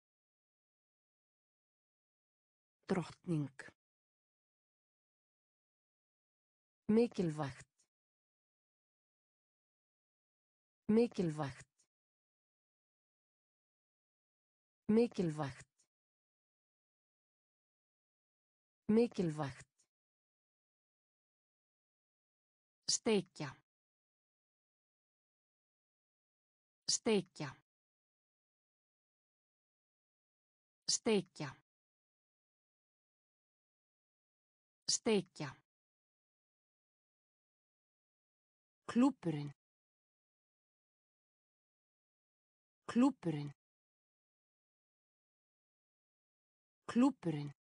[SPEAKER 1] Drottning. Mikilvægt. Mikilvægt. Mikilvægt. Mikilvægt. Steikja. Steikja. Steikja. Steikja. Klúbburinn. Klúbburinn. Klúbburinn.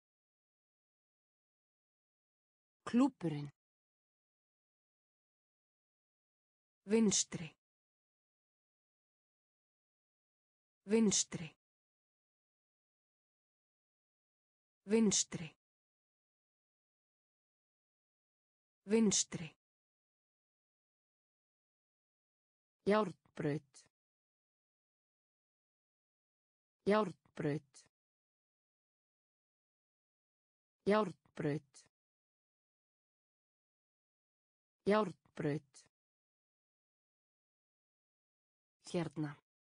[SPEAKER 1] Klúbburinn. Vinstri. Vinstri. Vinstri. Vinstri. Járnbraut. Járnbraut. Járnbraut. Járnbraut. Hérna.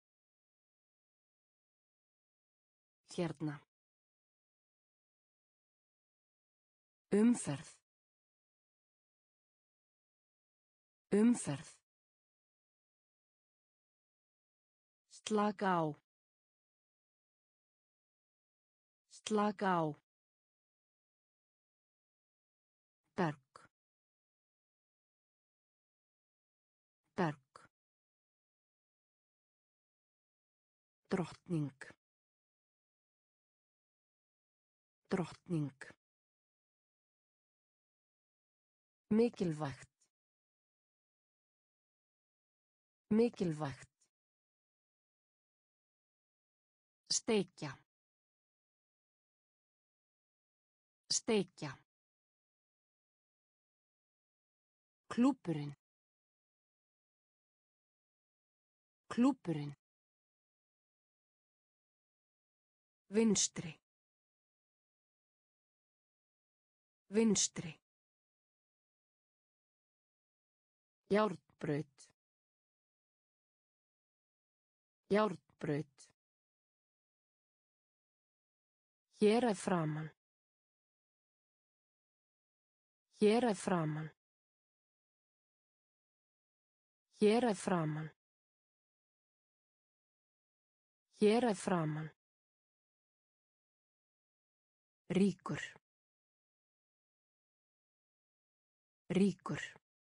[SPEAKER 1] Hérna. Umferð. Umferð. Slaka á. Slaka á. Drottning. Drottning. Mikilvægt. Mikilvægt. Steikja. Steikja. Klúbburinn. Klúbburinn. Vinstri. Vinstri. Járnbraut. Járnbraut. Hér að framan. Hér að framan. Hér að framan. Hér að framan. Ríkur. Ríkur.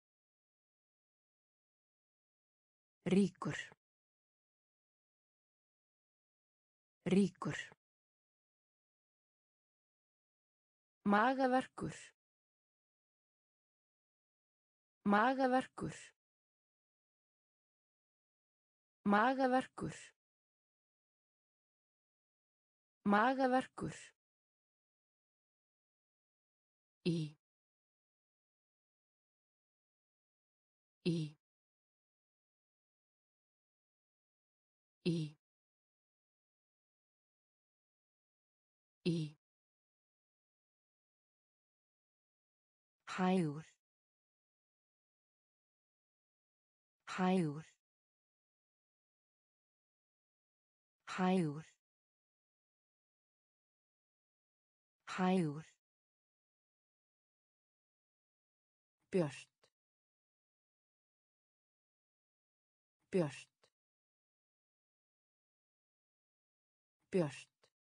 [SPEAKER 1] Ríkur. Ríkur. Magaverkur. Magaverkur. Magaverkur. Magaverkur. Í. Í. Í. Í. Hægur. Hægur. Hægur. Hægur. Björt. Björt. Björt.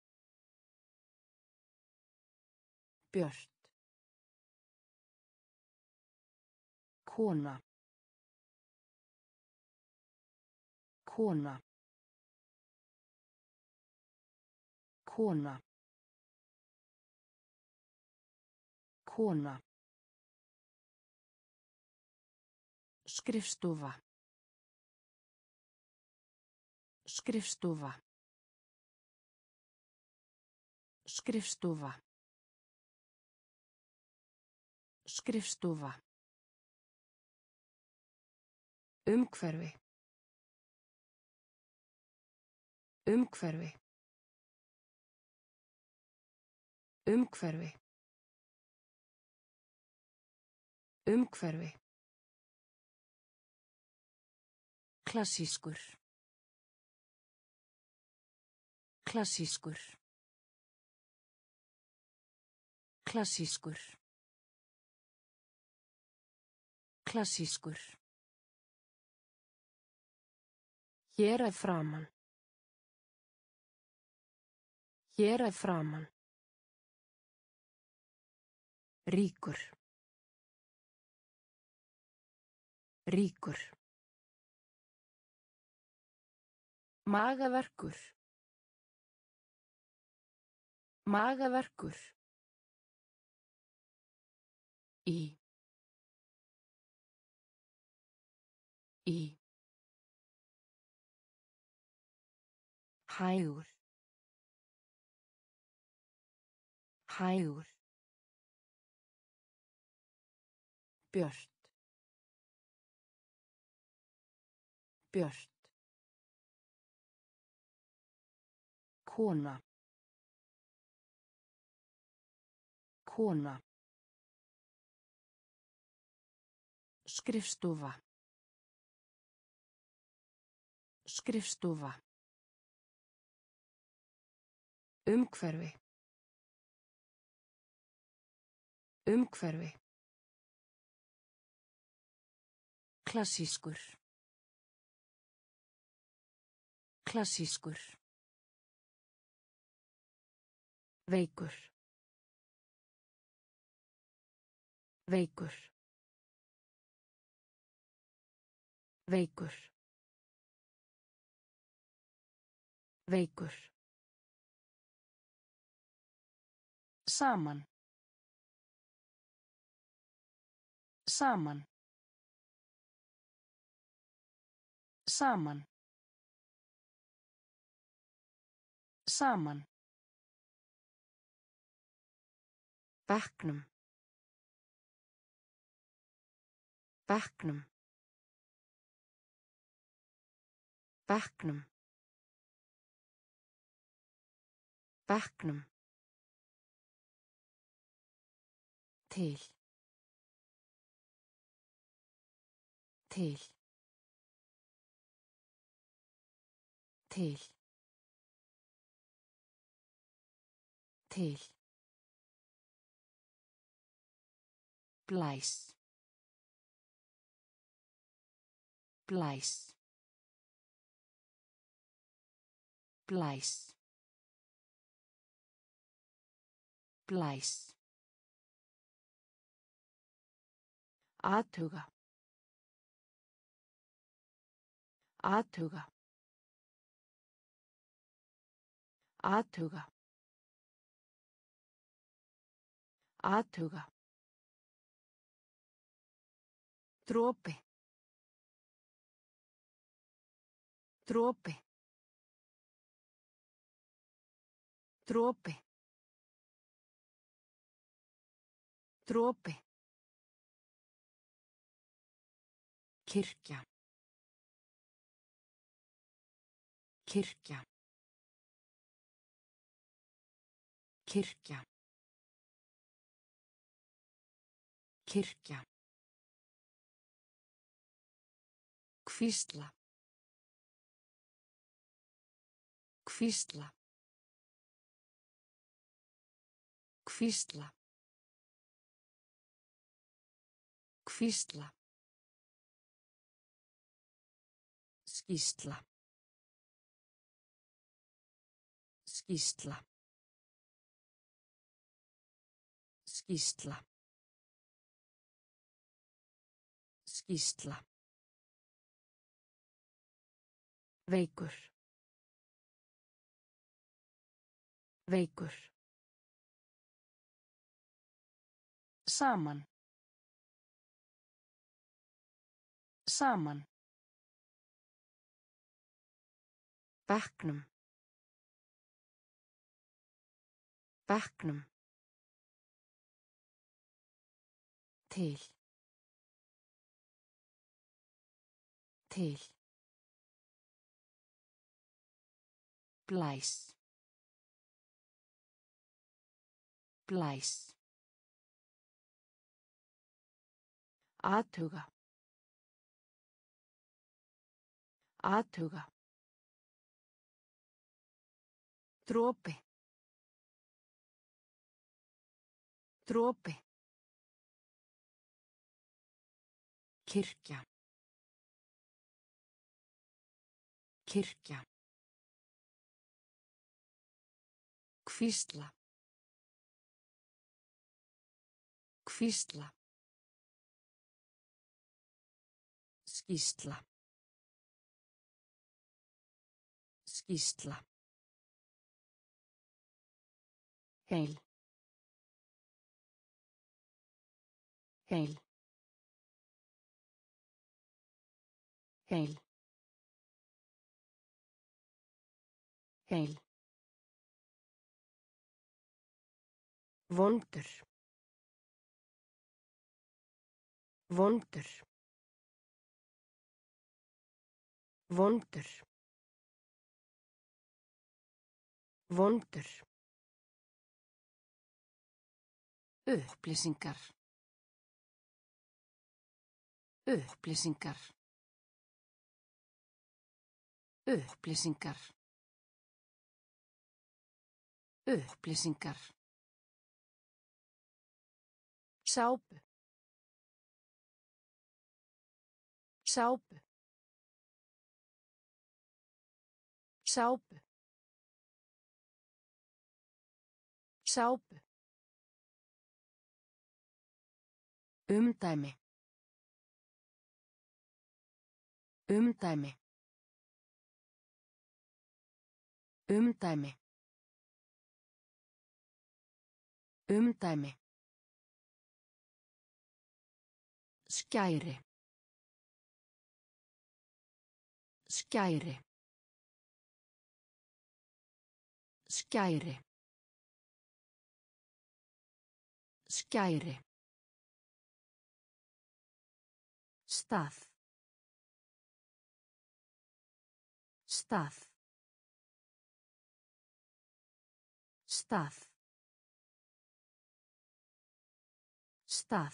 [SPEAKER 1] Björt. Kona. Kona. Kona. Kona. Skrifstofa. Skrifstofa. Skrifstofa. Skrifstofa. Umhverfi. Umhverfi. Umhverfi. Umhverfi. Klassískur. Klassískur. Klassískur. Klassískur. Hér að framan. Hér að framan. Ríkur. Ríkur. Magaverkur. Magaverkur. Í. Í. Hægur. Hægur. Björt. Björt. Kona. Kona. Skrifstofa. Skrifstofa. Umhverfi. Umhverfi. Klassískur. Klassískur. Veikur. Veikur. Veikur. Veikur. Saman. Saman. Saman. Saman. Bekknum. Bekknum. Bekknum. Bekknum. Til. Til. Til. Til. Blæs. Blæs. Blæs. Blæs. Athuga. Athuga. Athuga. Athuga. Dropi. Dropi. Dropi. Dropi. Kirkja. Kirkja. Kirkja. Kirkja. Hvísla. Hvísla. Hvísla. Hvísla. Skýrsla. Skýrsla. Skýrsla. Skýrsla. Veikur. Veikur. Saman. Saman. Bekknum. Bekknum. Til. Til. Blæs. Blæs. Athuga. Athuga. Dropi. Dropi. Kirkja. Kirkja. Hvísla. Hvísla. Skýrsla. Skýrsla. Heil. Heil. Heil. Heil. Vondur. Vondur. Vondur. Vondur. Upplýsingar. Upplýsingar. Upplýsingar. Upplýsingar. Sápu. Sápu. Sápu. Sápu. Umdæmi. Umdæmi. Umdæmi. Umdæmi. Skæri. Skæri. Skæri. Skæri. Stað. Stað. Stað. Stað.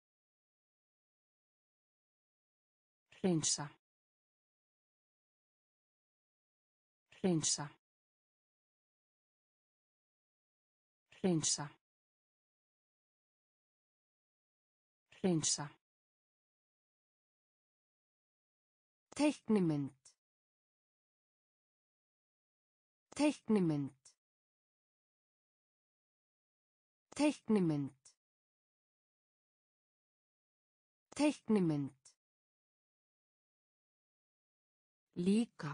[SPEAKER 1] Hreinsa. Hreinsa. Hreinsa. Hreinsa. Teiknimynd. Teiknimynd. Teiknimynd. Teiknimynd. Líka.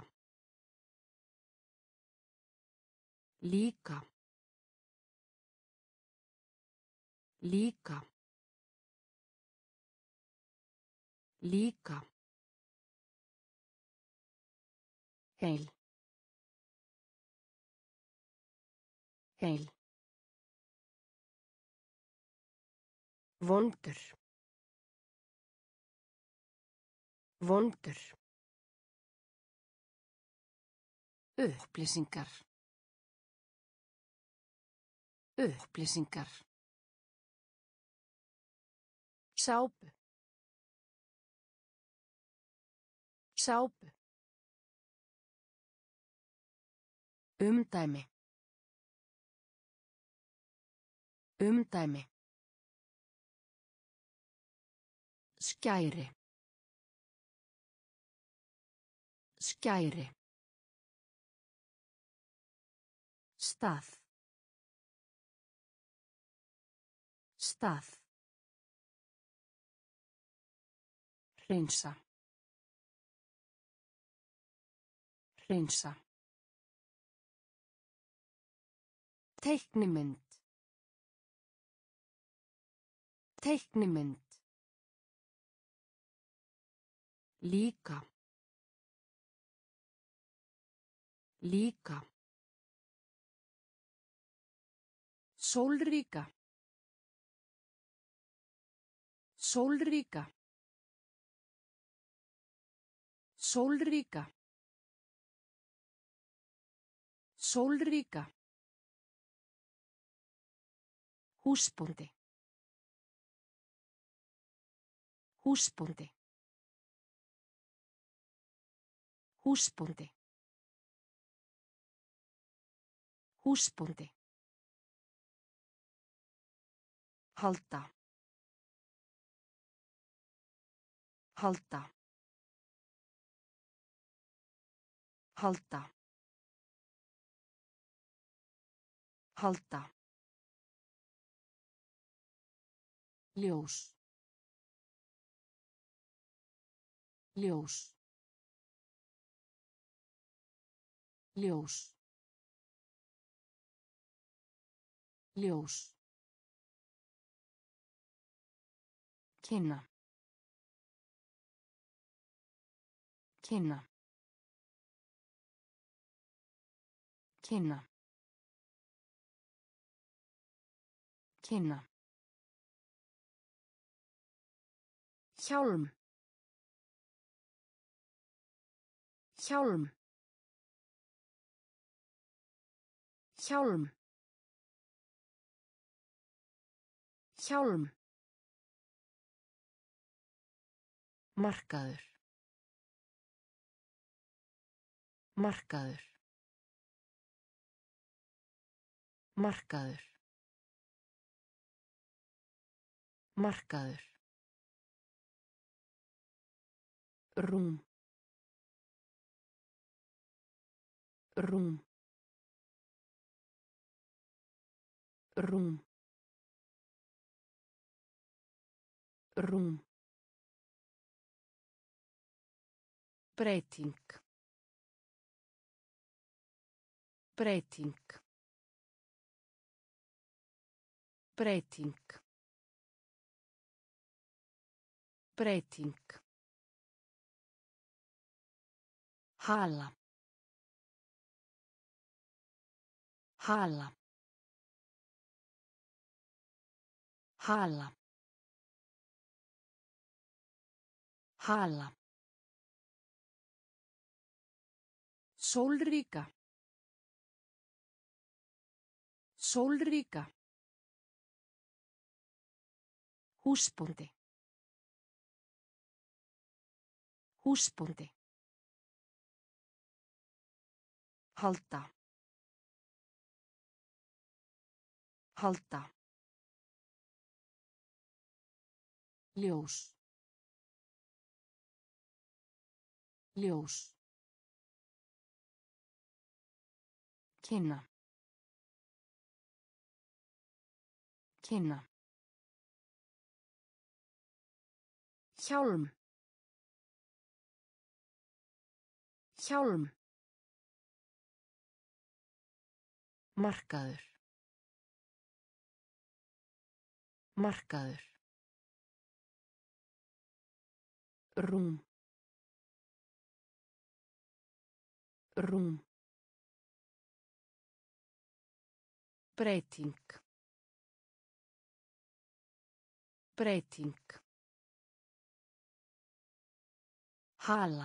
[SPEAKER 1] Líka. Líka. Líka. Heil. Heil. Vondur. Vondur. Upplýsingar. Upplýsingar. Sápu. Sápu. Umdæmi. Umdæmi. Skæri. Skæri. Stað. Stað. Hreinsa. Hreinsa. Teiknimynd. Teiknimynd. Líka. Líka. Sólríka. Sólríka. Sólríka. Sólríka. Húsbóndi. Húsbóndi. Húsbóndi. Húsbóndi. Halda. Halda. Halda. Halda. Ljós. Ljós. Ljós. Ljós. Kynna. Kynna. Kynna. Kynna. Hjálm. Hjálm. Hjálm. Hjálm. Markaður. Markaður. Markaður. Markaður. Rúm. Rúm. Rúm. Rúm. Breyting. Breyting. Breyting. Breyting. Hala. Hala. Hala. Hala. Sólríka. Sólríka. Húsbóndi. Húsbóndi. Halda. Halda. Ljós. Ljós. Kynna. Kynna. Hjálm. Hjálm. Markaður. Markaður. Rúm. Rúm. Breyting. Breyting. Hala.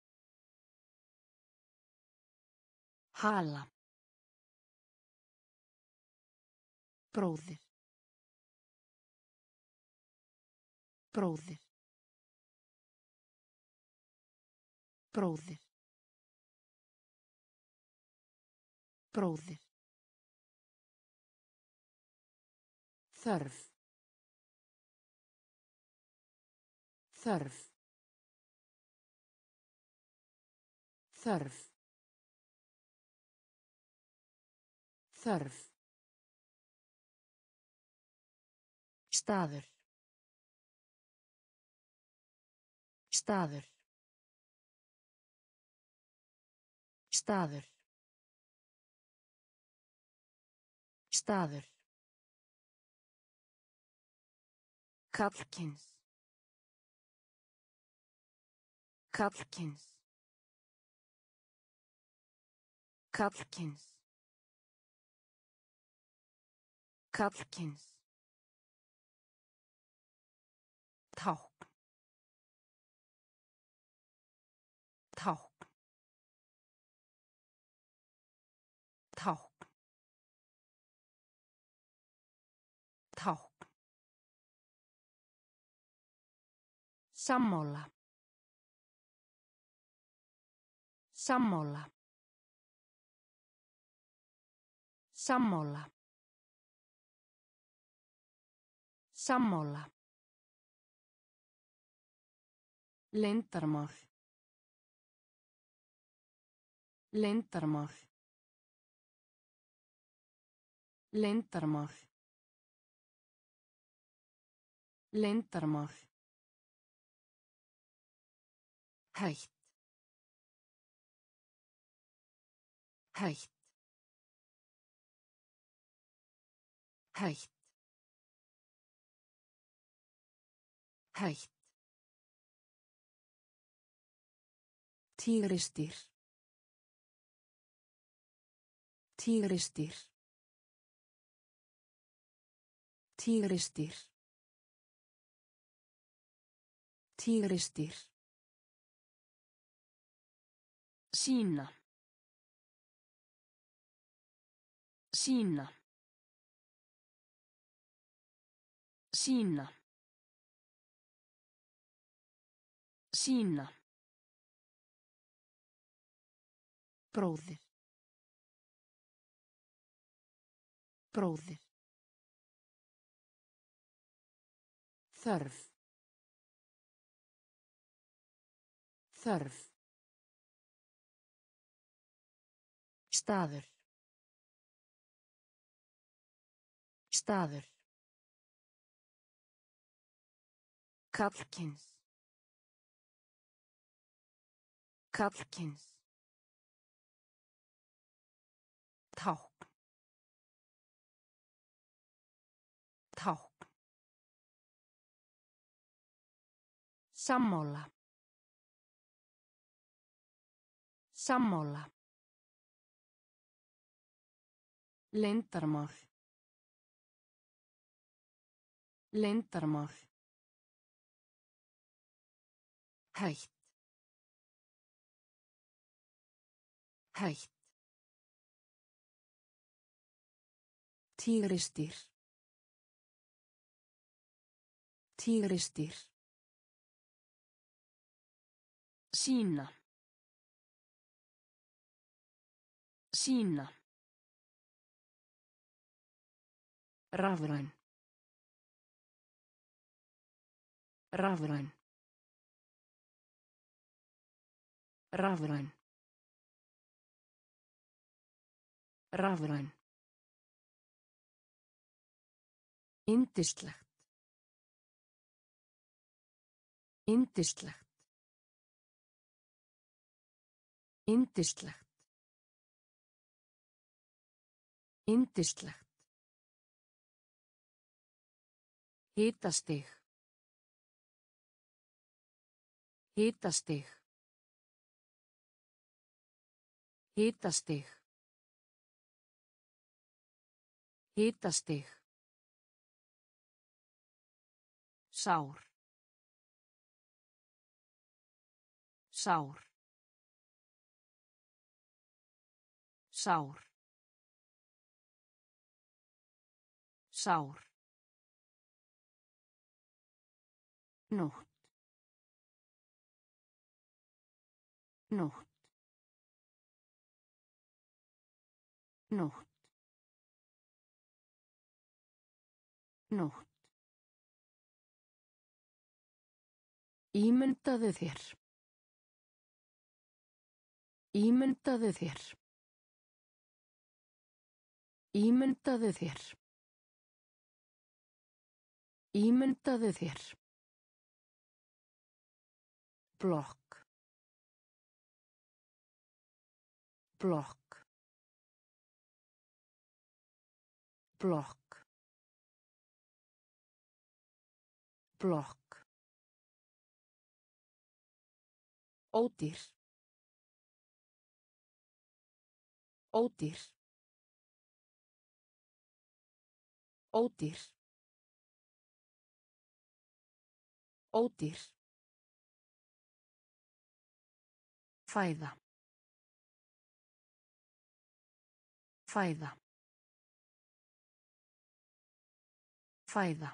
[SPEAKER 1] Hala. Bróðir. Bróðir. Bróðir. Bróðir. Þörf. Þörf. Þörf. Þörf. Staður. Staður. Staður. Staður. Karlkyns. Karlkyns. Karlkyns. Karlkyns. Tákn. Tákn. Tákn. Tákn. Sammála. Sammála. Sammála. Sammála. Leyndarmál. Leyndarmál. Leyndarmál. Leyndarmál. Hætt. Hætt. Hætt. Hætt. Tígrisdýr. Tígrisdýr. Tígrisdýr. Tígrisdýr. Sýna. Sýna. Sýna. Sýna. Bróðir. Bróðir. Þörf. Þörf. Staður. Staður. Karlkyns. Karlkyns. Tákn. Tákn. Sammála. Sammála. Leyndarmál. Leyndarmál. Hætt. Hætt. Tígrisdýr. Tígrisdýr. Sýna. Sýna. Rafræn. Rafræn. Rafræn. Rafræn. Yndislegt. Yndislegt. Yndislegt. Yndislegt. Hitastig. Hitastig. Hitastig. Hitastig. Sár. Sár. Sár. Sár. Nótt. Nótt. Nótt. Nótt. Ímyndaðu þér. Ímyndaðu þér. Ímyndaðu þér. Ímyndaðu þér. Blokk. Blokk. Blokk. Blokk. Ódýr. Ódýr. Ódýr. Ódýr. Fæða. Fæða. Fæða.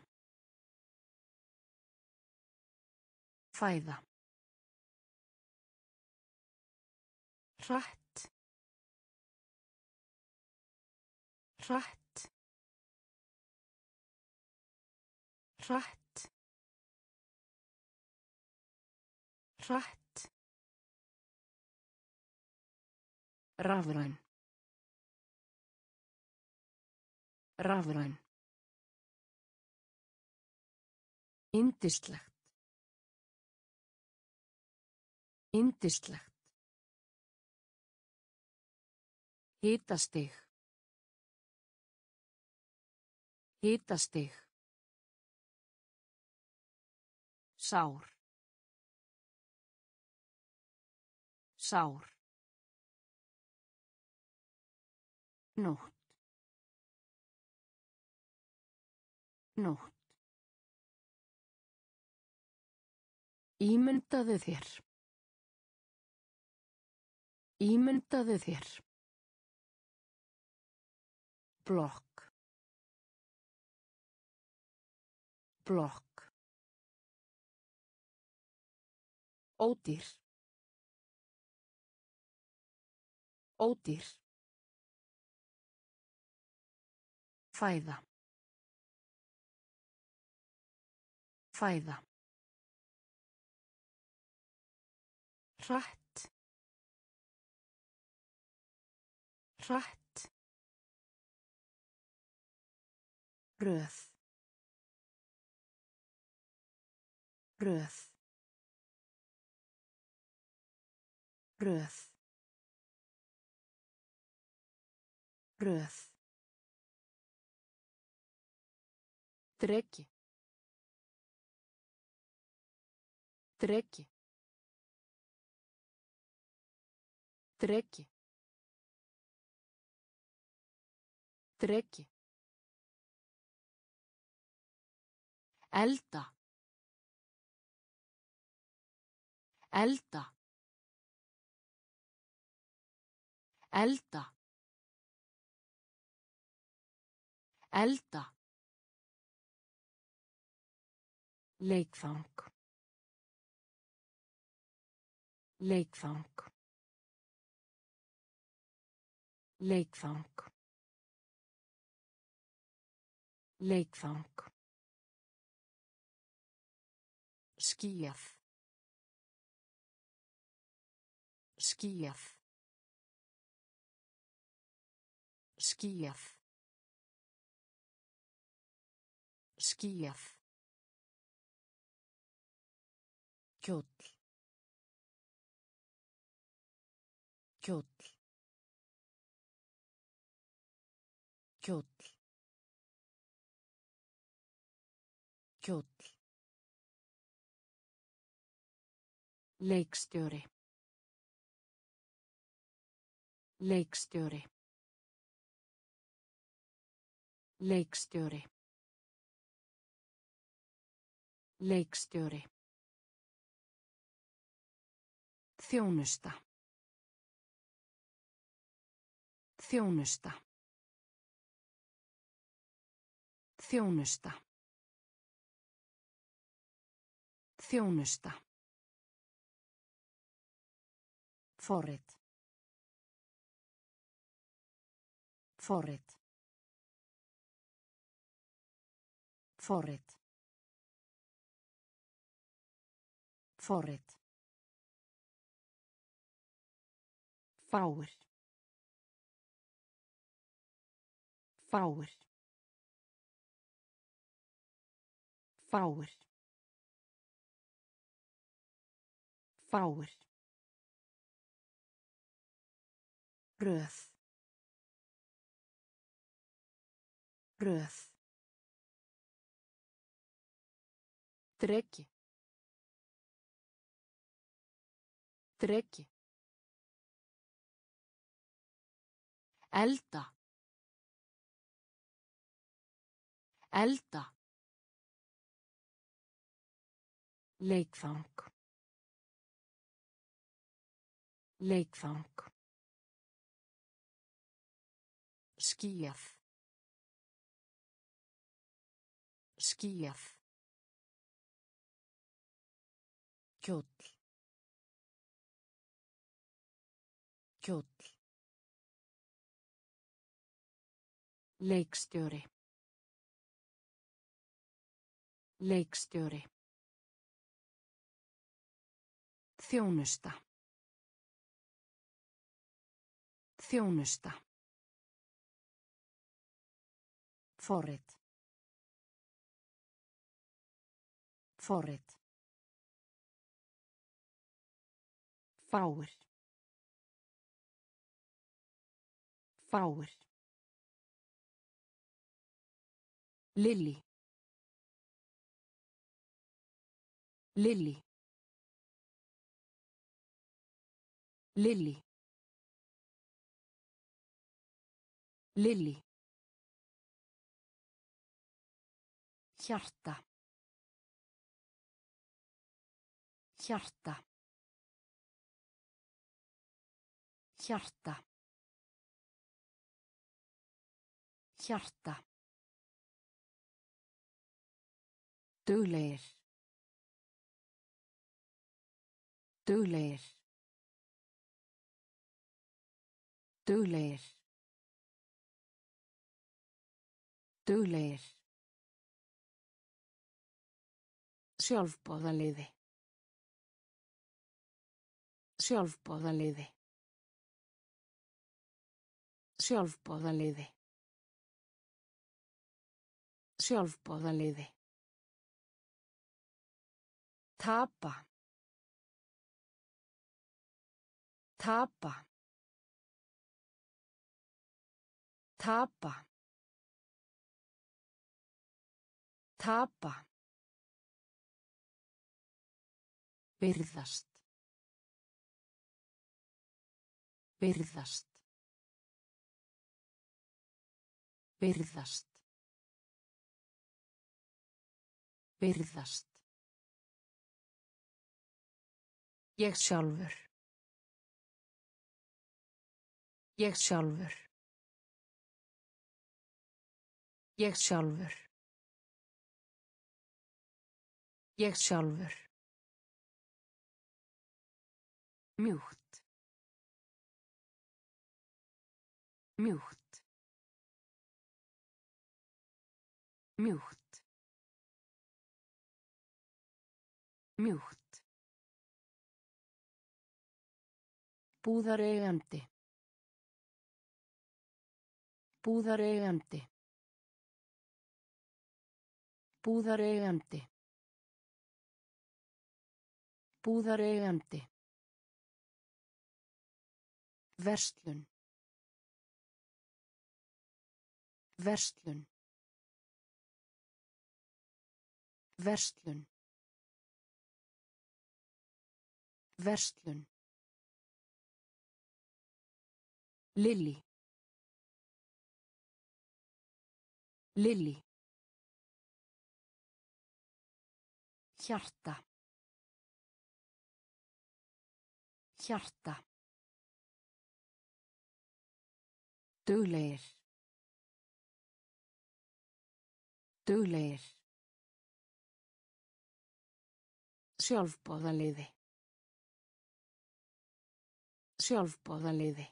[SPEAKER 1] Fæða. Hratt. Hratt. Hratt. Hratt. Rafræn. Rafræn. Yndislegt. Yndislegt. Hitastig. Hitastig. Sár. Sár. Nótt. Nótt. Ímyndaðu þér. Ímyndaðu þér. Blokk. Blokk. Ódýr. Ódýr. Fæða. Fæða. Hratt. Hratt. Röð. Röð. Röð. Röð. Dreki. Dreki. Dreki. Dreki. Elda. Elda. Elda. Elda. Leikfang. Leikfang. Leikfang. Leikfang. Skýjað. Skýjað. Skýjað. Skýjað. Kjóll. Kjóll. Kjóll. Kjóll. Leikstjóri. Leikstjóri. Leikstjóri. Leikstjóri. Þjónusta. Þjónusta. Þjónusta. Þjónusta. Forrit. Forrit. Forrit. Forrit. Fáir. Fáir. Fáir. Fáir. Röð. Röð. Dreki. Dreki. Elda. Elda. Leikfang. Leikfang. Skýjað. Skýjað. Kjóll. Kjóll. Leikstjóri. Leikstjóri. Þjónusta. Þjónusta. Forrit. Forrit. Fáir. Fáir. Lily. Lily. Lily. Lily. Hjarta. Hjarta. Hjarta. Hjarta. Duglegir. Duglegir. Duglegir. Duglegir. Sjálfboðaliði. Sjálfboðaliði. Sjálfboðaliði. Sjálfboðaliði. Tapa. Tapa. Tapa. Tapa. Virðast. Virðast. Virðast. Virðast. Ég sjálfur. Ég sjálfur. Ég sjálfur. Ég sjálfur. Mjúkt. Mjúkt. Mjúkt. Mjúkt. Búðareigandi. Búðareigandi. Búðareigandi. Búðareigandi. Verslun. Verslun. Verslun. Verslun. Lily. Lily. Hjarta. Hjarta. Duglegir. Duglegir. Sjálfboðaliði. Sjálfboðaliði.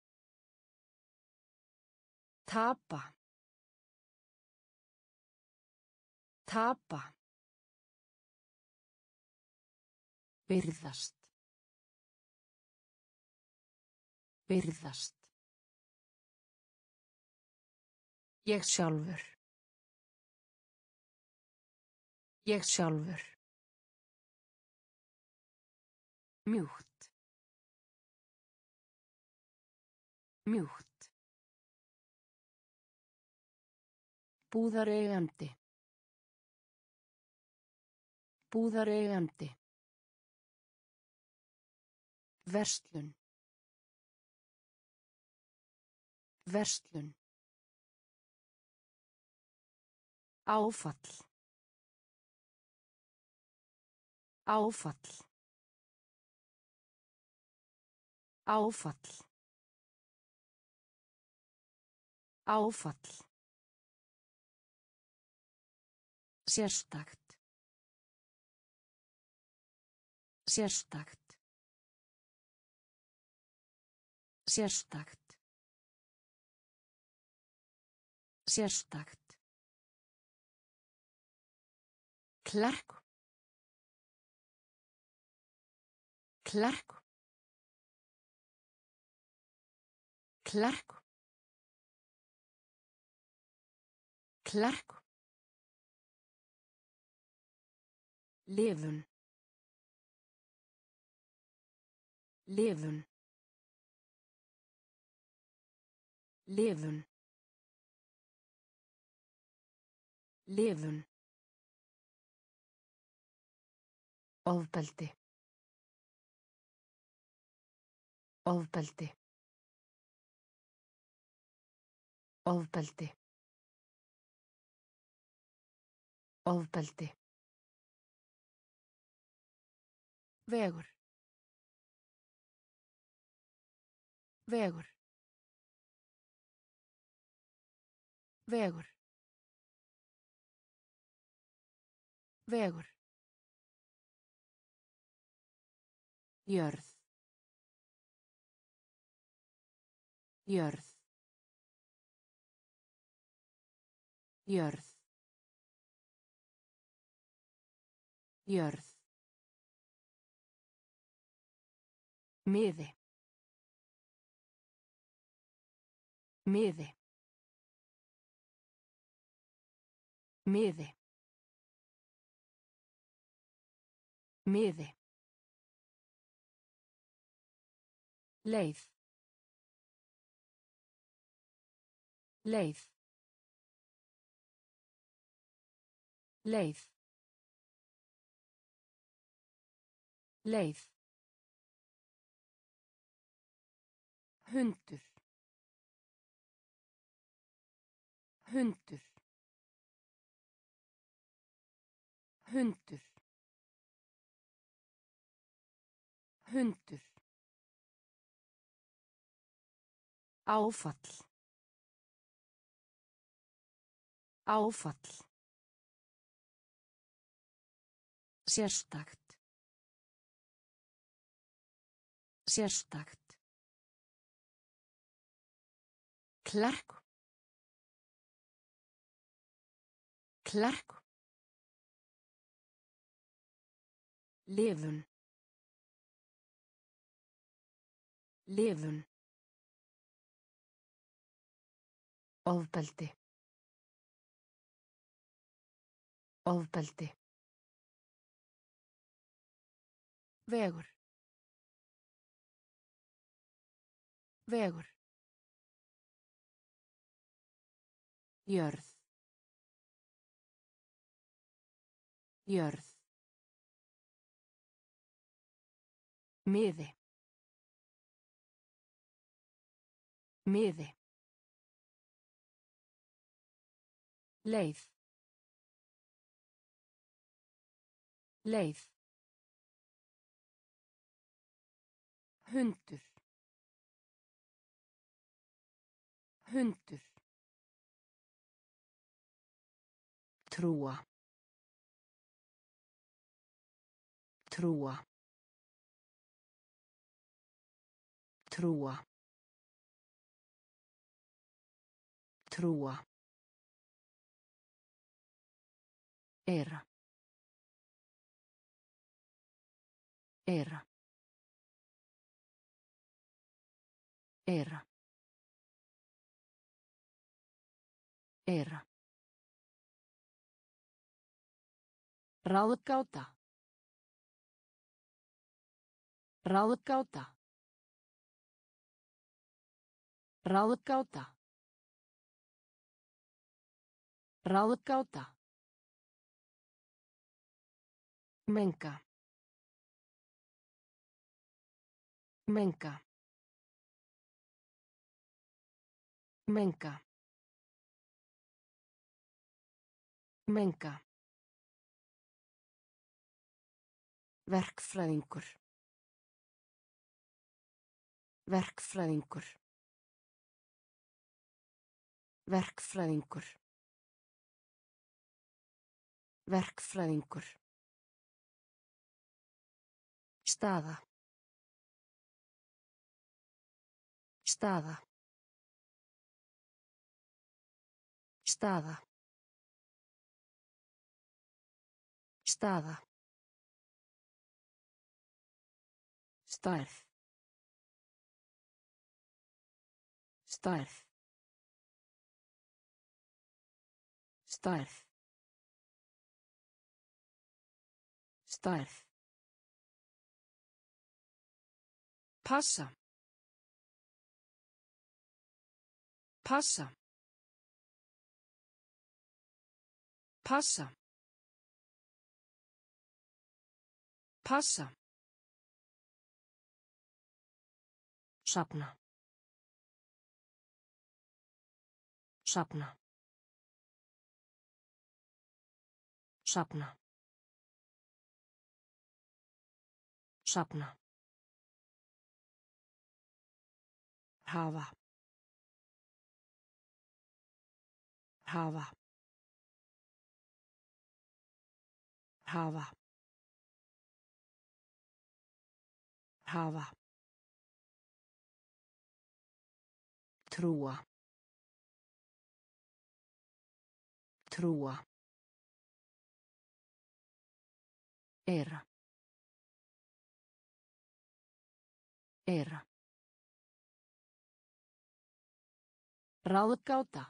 [SPEAKER 1] Tapa. Tapa. Virðast. Virðast. Ég sjálfur. Ég sjálfur. Mjúkt. Mjúkt. Búðareigandi. Búðareigandi. Verslun. Verslun. Áfall. Áfall. Áfall. Áfall. Sérstakt. Sérstakt. Sérstakt. Sérstakt. Klerk. Klerk. Klerk. Klerk. Lifun. Lifun. Lifun. Lifun. Ofbeldi. Ofbeldi. Ofbeldi. Ofbeldi. Vegur. Vegur. Vegur. Vegur. Jörð. Jörð. Jörð. Jörð. Miði. Miði. Miði. Miði. Leið. leið leið leið hundur hundur hundur hundur áfall áfall sérstakt sérstakt klerk klerk lifun lifun ofbeldi ofbeldi vegur vegur jörð jörð miði miði leið leið hundur hundur trúa trúa trúa trúa era era era era ráðgáta ráðgáta ráðgáta ráðgáta menga menga menga menga verkfræðingur verkfræðingur verkfræðingur verkfræðingur staða staða staða staða stærð stærð stærð stærð passa passa passa passa safna safna safna safna hafa hafa hafa hafa trúa trúa era era ráðgáta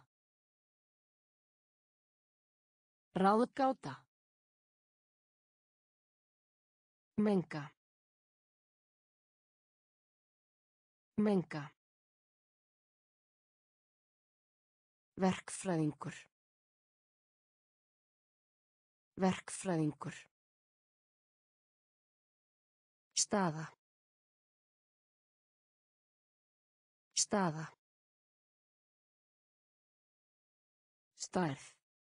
[SPEAKER 1] ráðgáta menga menga Verkfræðingur. Verkfræðingur. Staða. Staða. Stærð.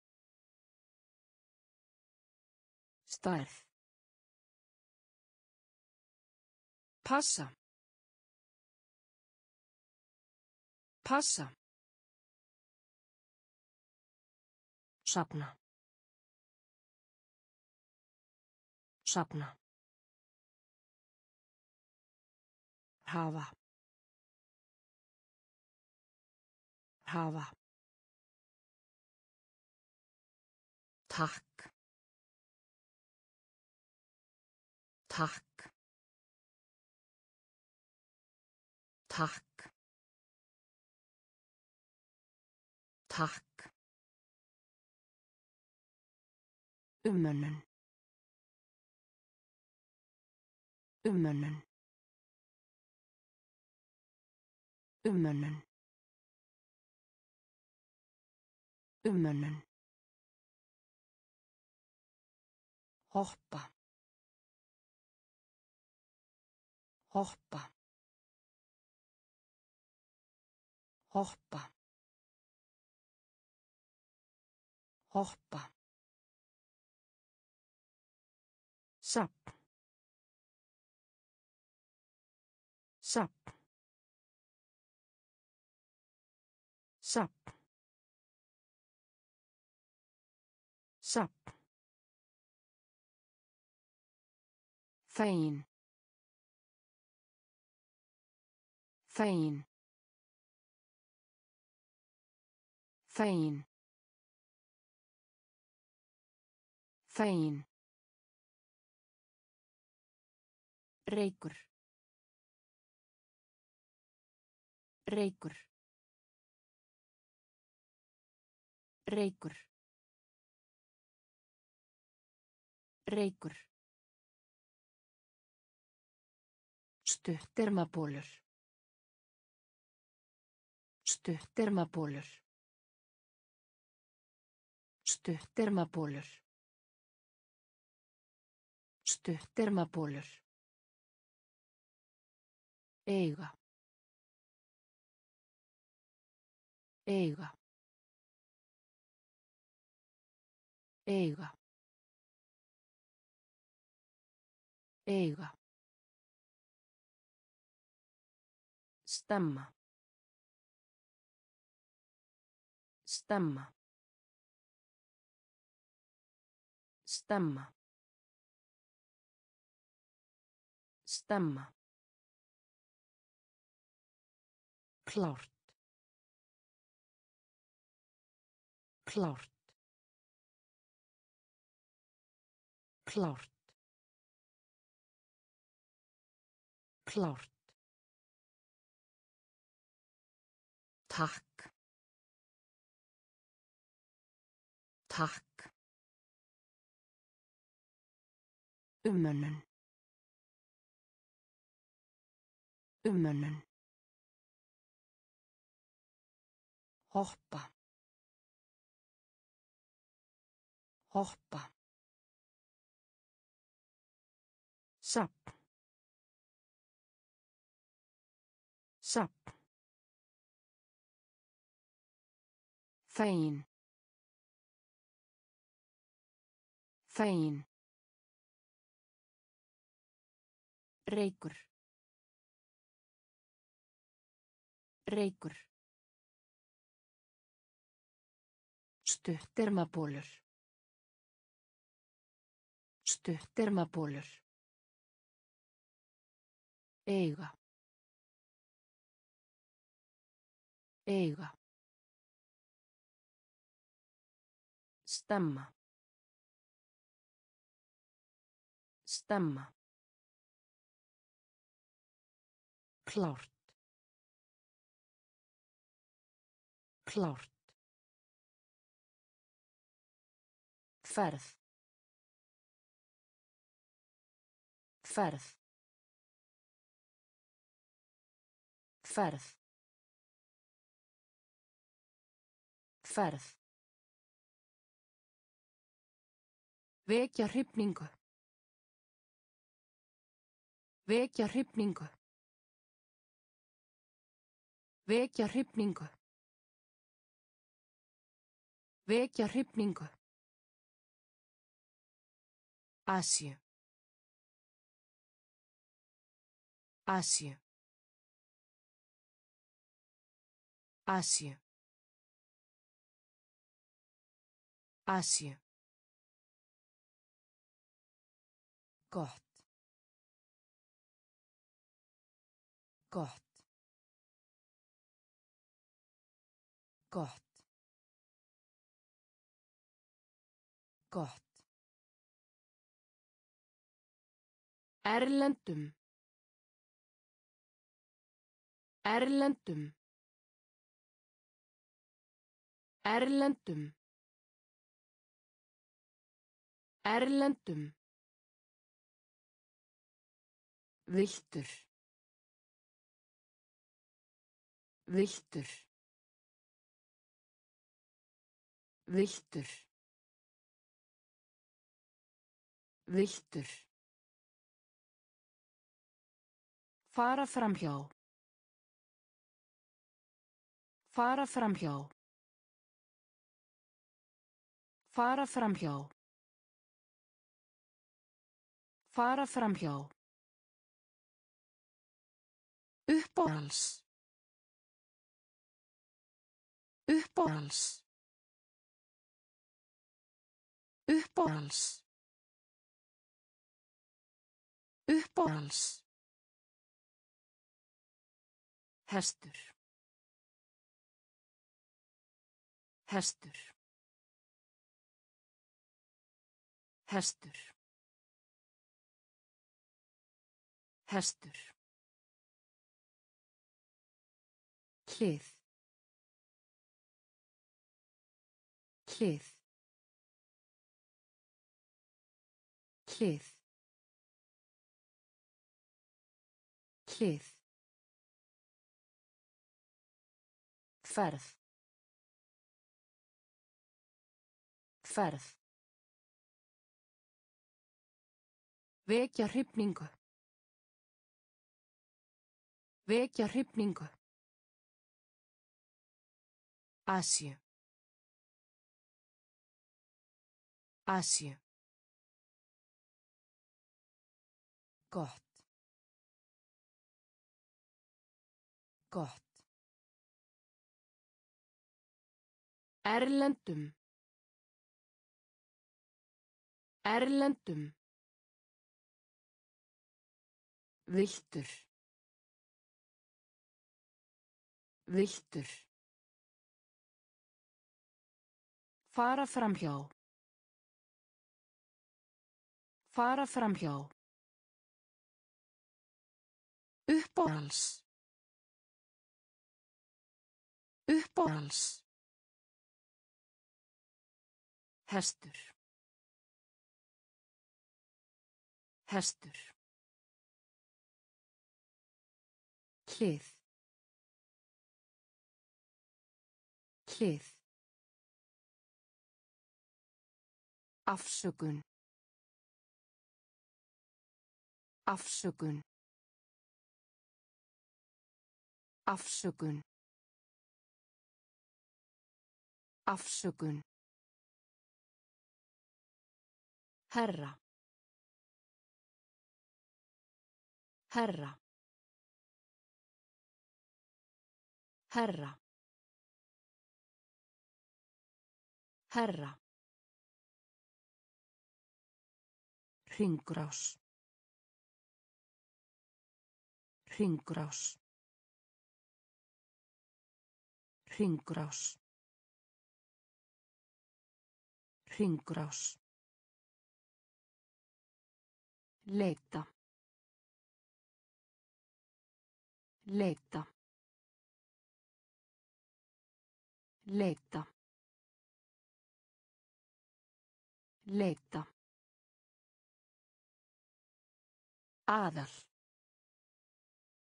[SPEAKER 1] Stærð. Passa. Passa. Safna. Safna. Hafa. Hafa. Takk. Takk. Takk. Takk. Umönnun. Umönnun. Umönnun. Umönnun. Hoppa. Hoppa. Hoppa. Hoppa. Safn. Safn. Safn. Safn. Fegin. Fegin. Fegin. Fegin. Reykur. Reykur. Reykur. Reykur. Stuttermabólur. Stuttermabólur. Stuttermabólur. Stuttermabólur. Eiga. Eiga. Eiga. Eiga. Stemma. Stemma. Stemma. Stemma. Klárt. Klárt. Klárt. Klárt. Takk. Takk. Umönnun. Umönnun. Hoppa. Hoppa. Safn. Safn. Fegin. Fegin. Reykur. Reykur. Stuttermabólur. Stuttermabólur. Eiga. Eiga. Stemma. Stemma. Klárt. Klárt. Ferð. Ferð. Ferð. Ferð. Vekja hrifningu. Vekja hrifningu. Vekja hrifningu. Vekja hrifningu. Asju. Asju. Asju. Asju. Gott. Gott. Gott. Gott. Erlendum. Erlendum. Erlendum. Erlendum. Villtur. Villtur. Villtur. Villtur. Fara framhjá. Fara framhjá. Fara framhjá. Fara framhjá. Uppáhalds. Uppáhalds. Uppáhalds. Uppáhalds. Hestur. Hestur. Hestur. Hestur. Hlið. Hlið. Hlið. Hlið. Ferð. Ferð. Vekja hrifningu. Vekja hrifningu. Asju. Asju. Gott. Gott. Erlendum. Erlendum. Villtur. Villtur. Fara framhjá. Fara framhjá. Uppáhalds. Uppáhalds. Hestur. Hestur. Hlið. Hlið. Afsökun. Afsökun. Afsökun. Afsökun. Herra. Herra. Herra. Herra. Hringrás. Hringrás. Hringrás. Hringrás. Leita. Leita. Leita. Leita. Aðal.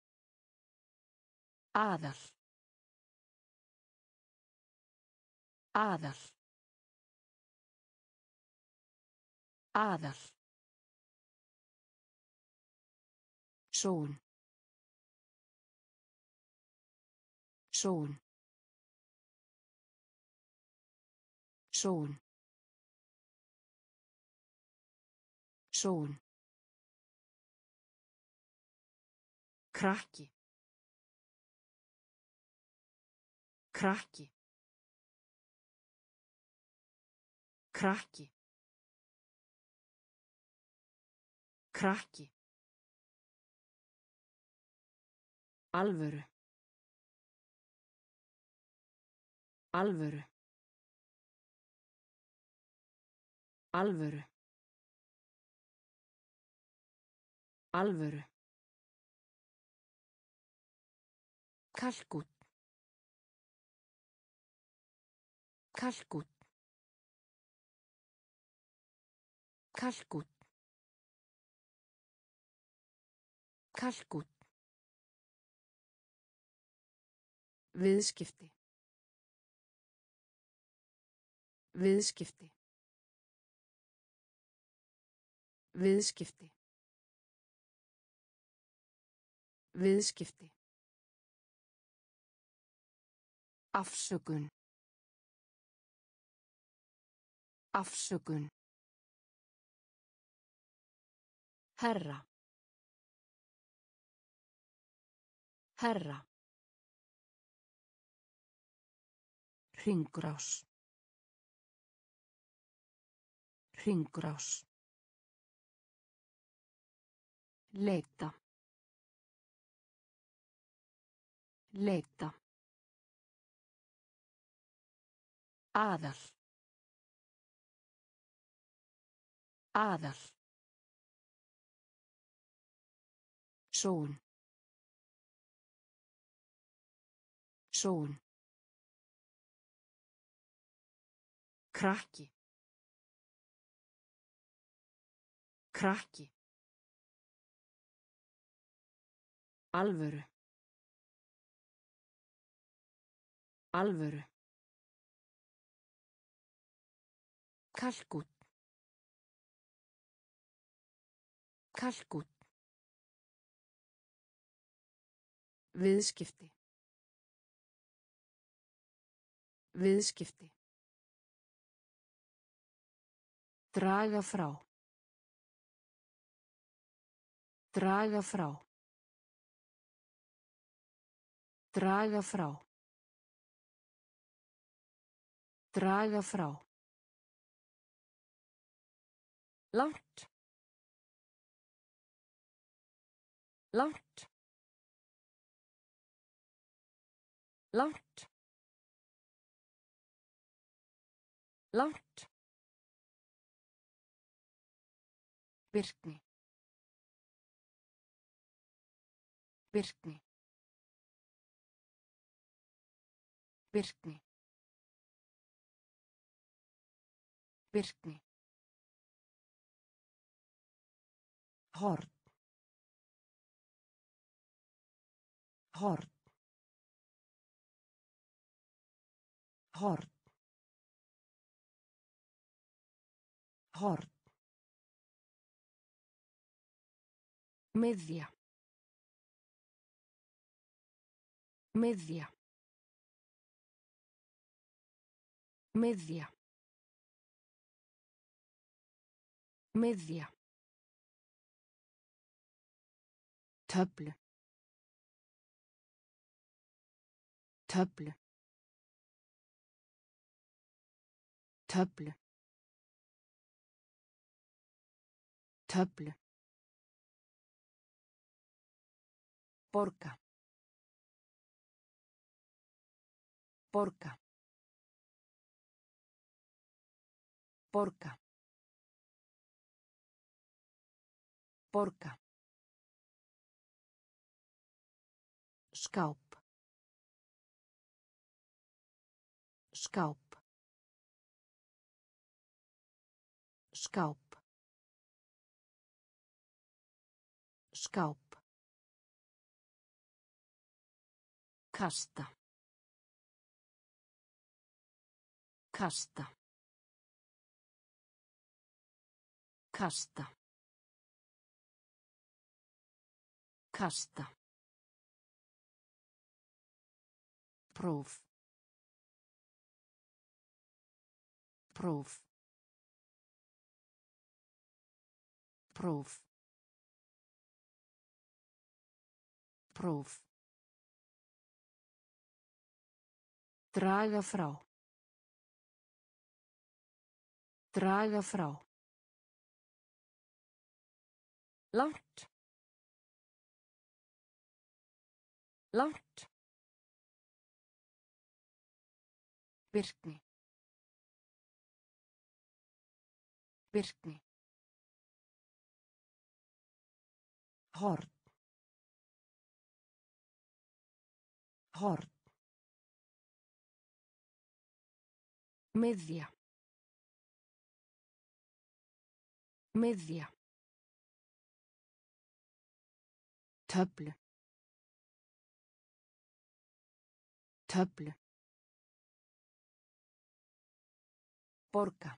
[SPEAKER 1] Aðal. Aðal. Aðal. Sól. Sól. Sól. Sól. Krakki. Krakki. Krakki. Krakki. Alvöru. Alvöru. Alvöru. Alvöru. Kalkút. Kalkút. Kalkút. Kalkút. Viðskipti. Viðskipti. Viðskipti. Viðskipti. Afsökun. Afsökun. Herra. Herra. Hringrás. Hringrás. Leita. Leita. Aðal. Aðal. Sól. Sól. Krakki. Krakki. Alvöru. Alvöru. Kalkút. Kalkút. Viðskipti. Viðskipti. Draga frá. Draga frá. Draga frá. Draga frá. Langt. Langt. Langt. Langt. Virkni. Virkni. Virkni. Virkni. Horn. Horn. Horn. Horn. Miðja. Miðja. Miðja. Miðja. Töflu. Töflu. Töflu. Töflu. Borga. Borga. Borga. Borga. Skáp. Skáp. Skáp. Skáp. Kasta. Kasta. Kasta. Kasta. Próf. Próf. Próf. Próf. Draga frá. Draga frá. Langt. Langt. Virkni. Virkni. Horn. Horn. Miðja. Miðja. Töflu. Töflu. Borga.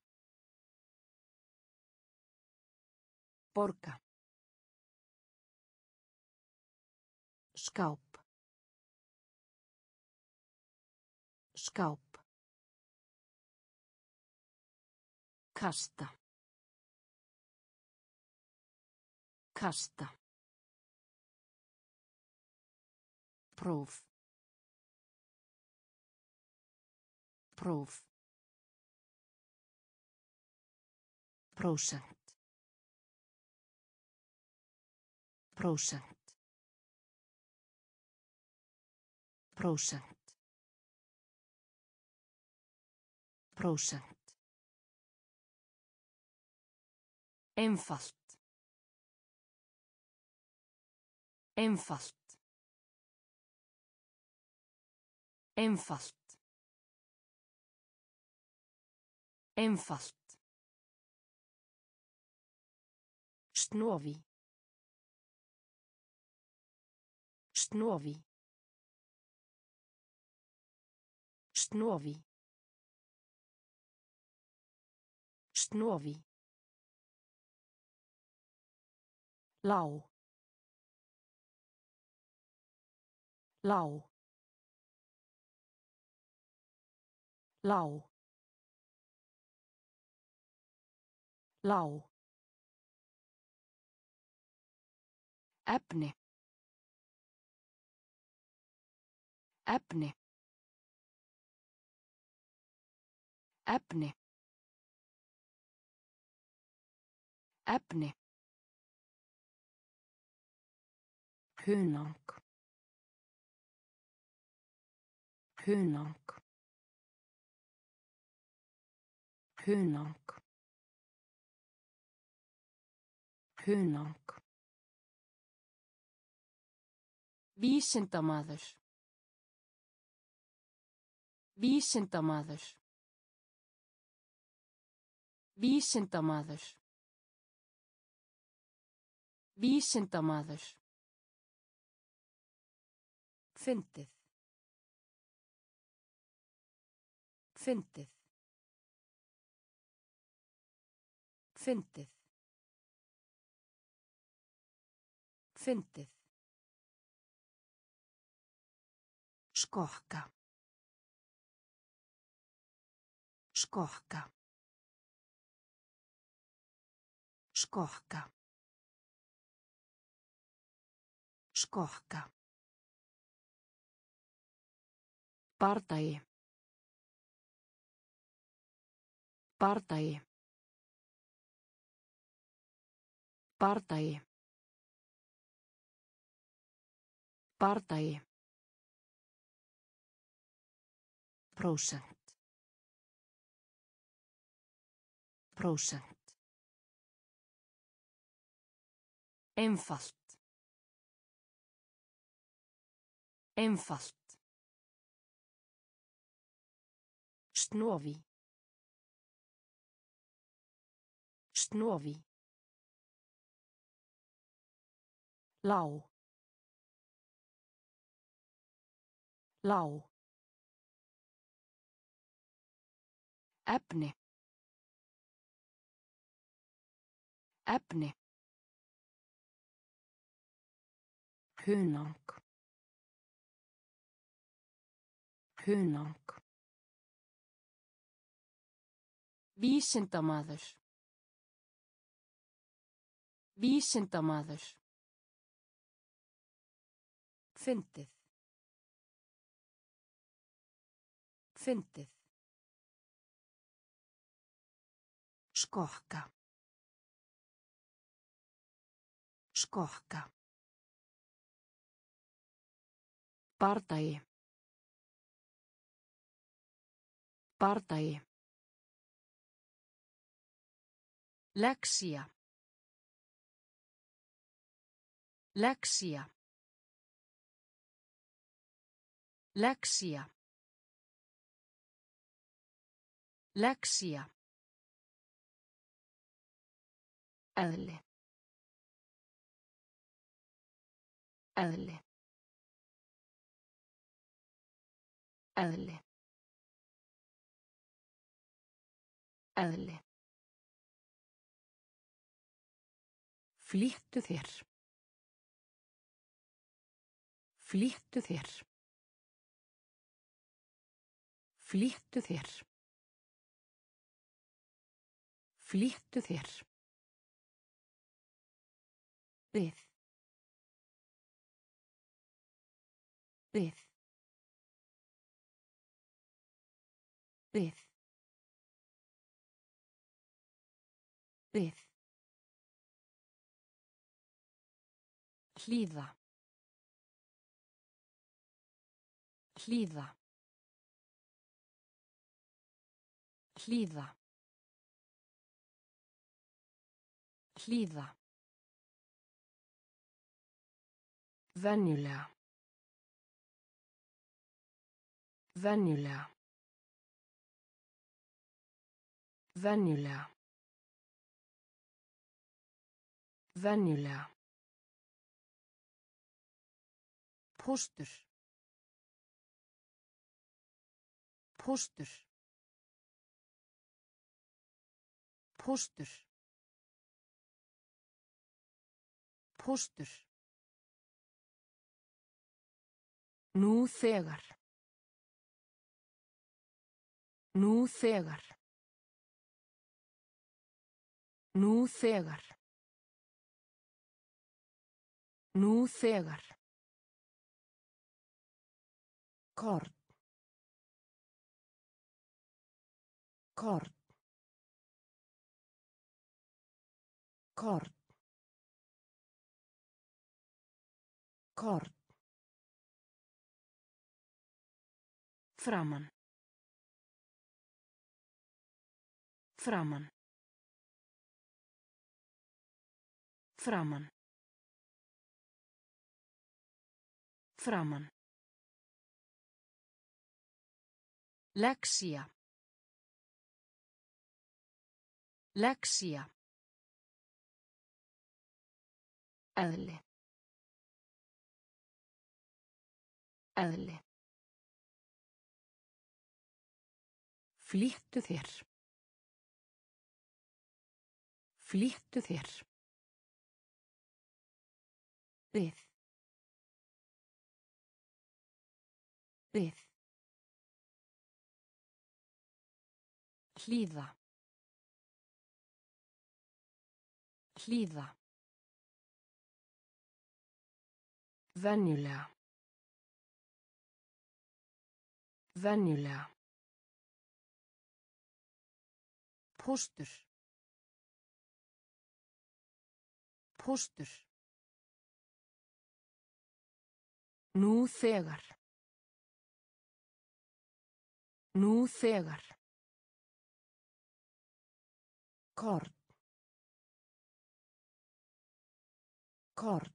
[SPEAKER 1] Borga. Skáp. Skáp. Kasta. Kasta. Próf. Próf. Prósent. Prósent. Prósent. Prósent. Einfalt. Einfalt. Einfalt. Einfalt. Snovi. Snovi. Snovi. Snovi. Lág. Lág. Lág. Lág. Efni. Efni. Efni. Efni. Hunang. Hunang. Hunang. Hunang. Vísindamaður. Vísindamaður. Vísindamaður. Vísindamaður. Fyndið. Fyndið. Fyndið. Fyndið. Skokka. Skokka. Skokka. Skokka. Bardagi. Bardagi. Bardagi. Bardagi. Prósent. Prósent. Einfalt. Einfalt. Snovi. Snovi. Lág. Lág. Efni. Efni. Hunang. Hunang. Vísindamaður. Vísindamaður. Fyndið. Fyndið. Skokka. Skokka. Bardagi. Bardagi. Lexía. Lexía. Lexía. Lexía. Eðli. Eðli. Eðli. Eðli. Flýttu þér. Flýttu þér. Flýttu þér. Flýttu þér. Við. Við. Við. Við. Hlýða. Hlýða. Hlýða. Hlýða. Venjulega. Venjulega. Venjulega. Venjulega. Póstur. Póstur. Póstur. Póstur. Nú þegar. Nú þegar. Nú þegar. Nú þegar. Korn. Korn. Korn. Korn. Framan. Framan. Framan. Framan. Lexía. Lexía. Eðli. Eðli. Flýttu þér. Flýttu þér. Við. Við. Hlýða. Hlýða. Venjulega. Venjulega. Póstur. Póstur. Nú þegar. Nú þegar. Korn. Korn.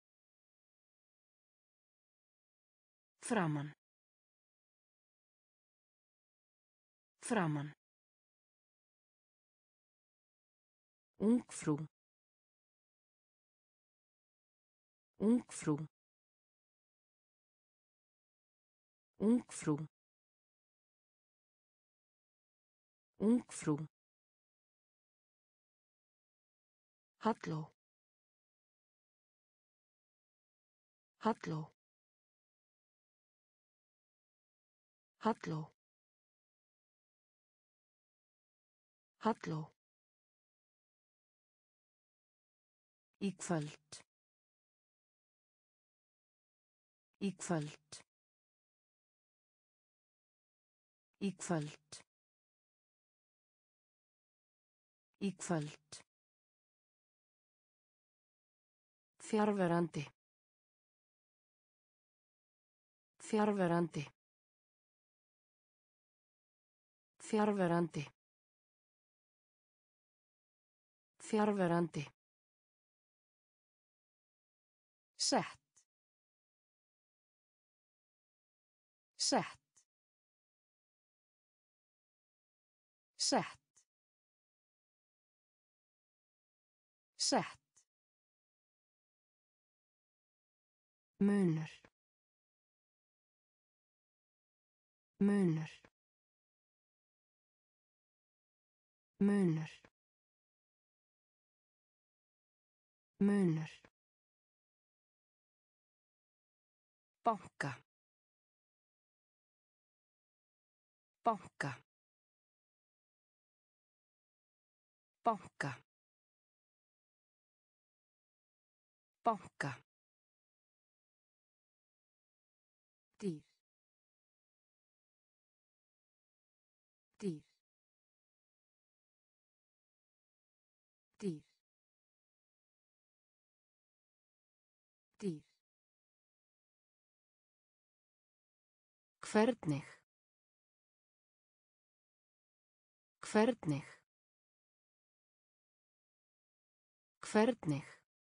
[SPEAKER 1] Framan. Framan. Ungfrú. Ungfrú. Ungfrú. Ungfrú. Halló. Halló. Halló. Halló. Í kvöld. Í kvöld. Í kvöld. Í kvöld. Fjarverandi. Fjarverandi. Fjarverandi. Fjarverandi. Sett. Sett. Sett. Sett. Munur. Munur. Munur. Munur. Banka. Banka. Banka. Banka. Dýr. Dýr. Dýr. Dýr. Hvernig. Hvernig. Hvernig.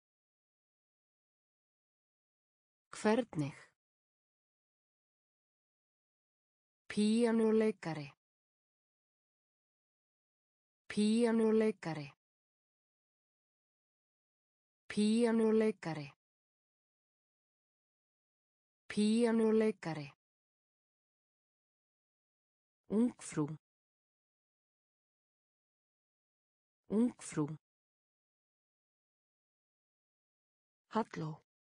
[SPEAKER 1] Hvernig. Píanóleikari. Píanóleikari. Píanóleikari. Píanóleikari. Ungfrú. Ungfrú. Halló.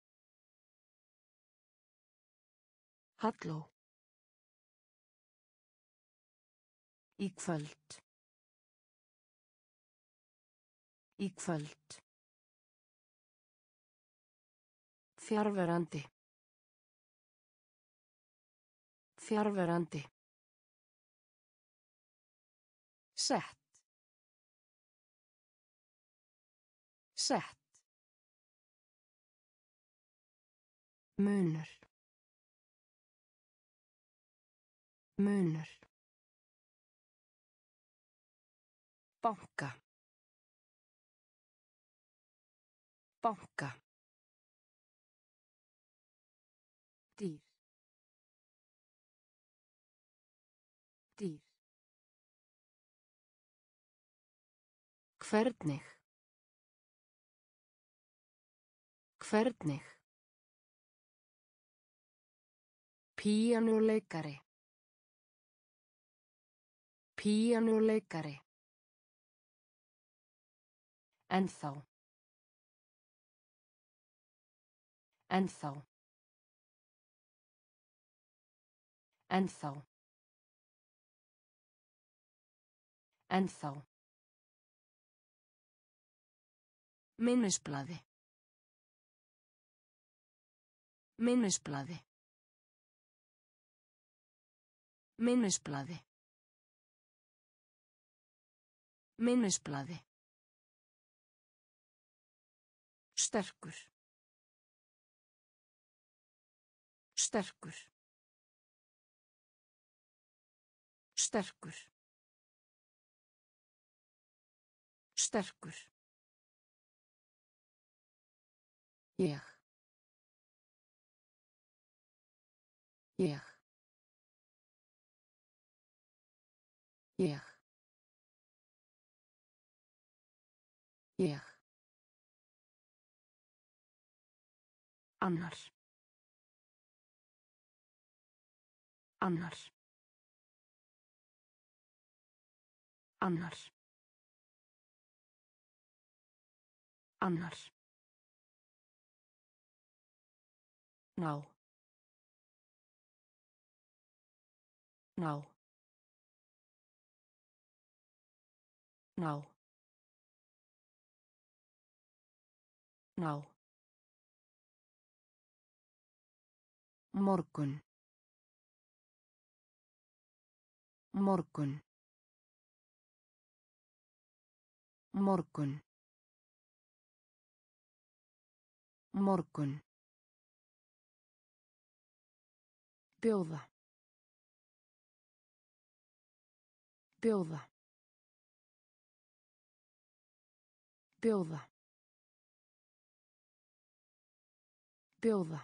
[SPEAKER 1] Halló. Í kvöld. Í kvöld. Fjarverandi. Fjarverandi. Sett. Sett. Munur. Munur. Banka. Banka. Dýr. Dýr. Hvernig. Hvernig. Píanóleikari. Píanóleikari. Ennþá. Ennþá. Ennþá. Ennþá. Minnisblaði. Minnisblaði. Minnisblaði. Minnisblaði. Sterkur. Sterkur. Sterkur. Sterkur. Ég. Ég. Ég. Ég. Annar. Annar. Annar. Annar. Ná. Ná. Ná. Ná. Morgun. Morgun. Morgun. Morgun. Bjóða. Bjóða. Bjóða. Bjóða.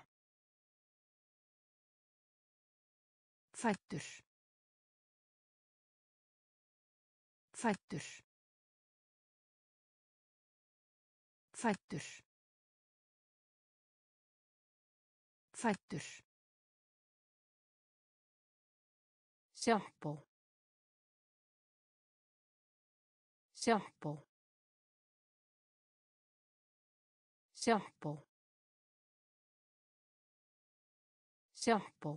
[SPEAKER 1] Fæddur. Fæddur. Fæddur. Fæddur. Sjampó. Sjampó. Sjampó. Sjampó.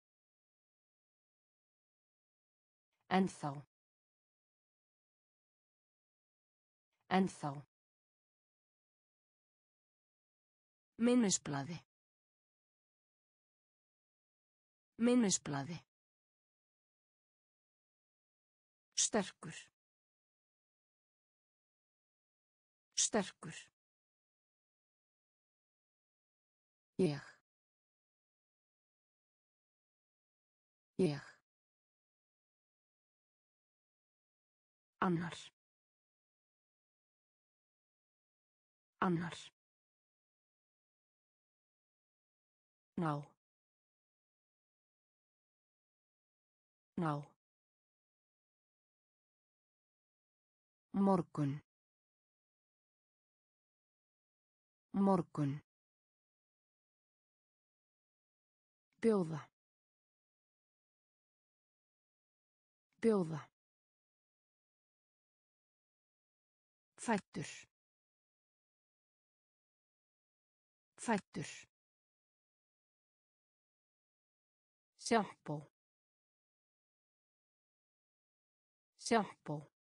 [SPEAKER 1] Ennþá. Ennþá. Minnisblaði. Minnisblaði. Sterkur. Sterkur. Ég. Ég. Annar. Annar. Ná. Ná. Morgun. Morgun. Bjóða. Bjóða. Fæddur. Fæddur. Sjampó. Sjampó.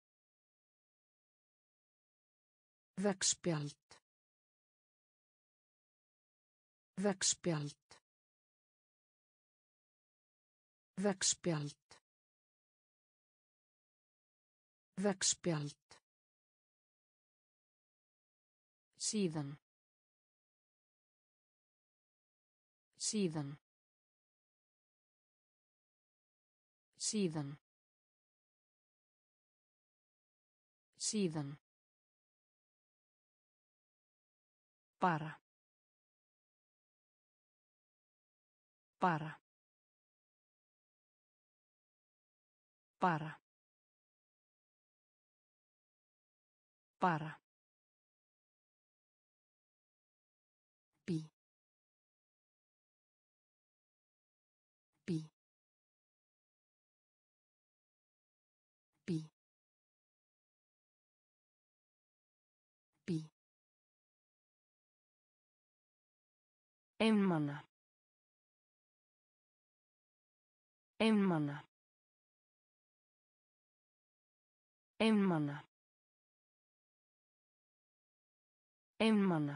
[SPEAKER 1] Veggspjald. Veggspjald. Veggspjald. Veggspjald. Síðan. Síðan. Síðan. Síðan. Bara. Bara. Bara. Bara. Bí. Bí. Bí. Bí. Einmana. Einmana. Einmana. Einmana.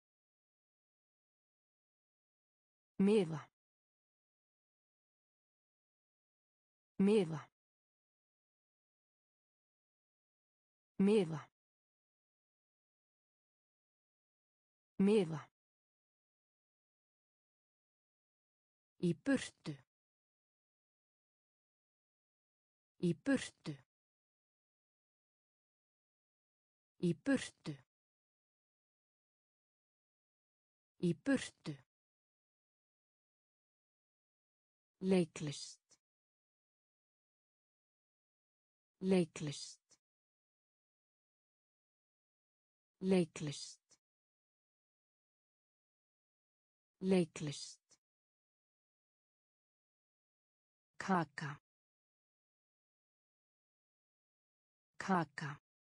[SPEAKER 1] Miða. Miða. Miða. Miða. Í burtu. Í burtu. Í burtu. Í burtu. Leiklist. Leiklist. Leiklist. Leiklist. Kaka. Kaka.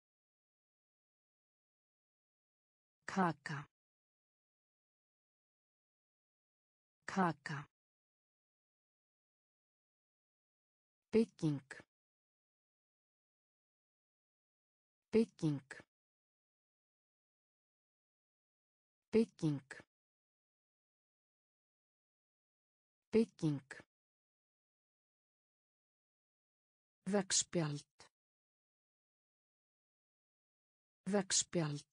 [SPEAKER 1] Kaka. Kaka. Bygging. Bygging. Bygging. Bygging. Veggspjald. Veggspjald.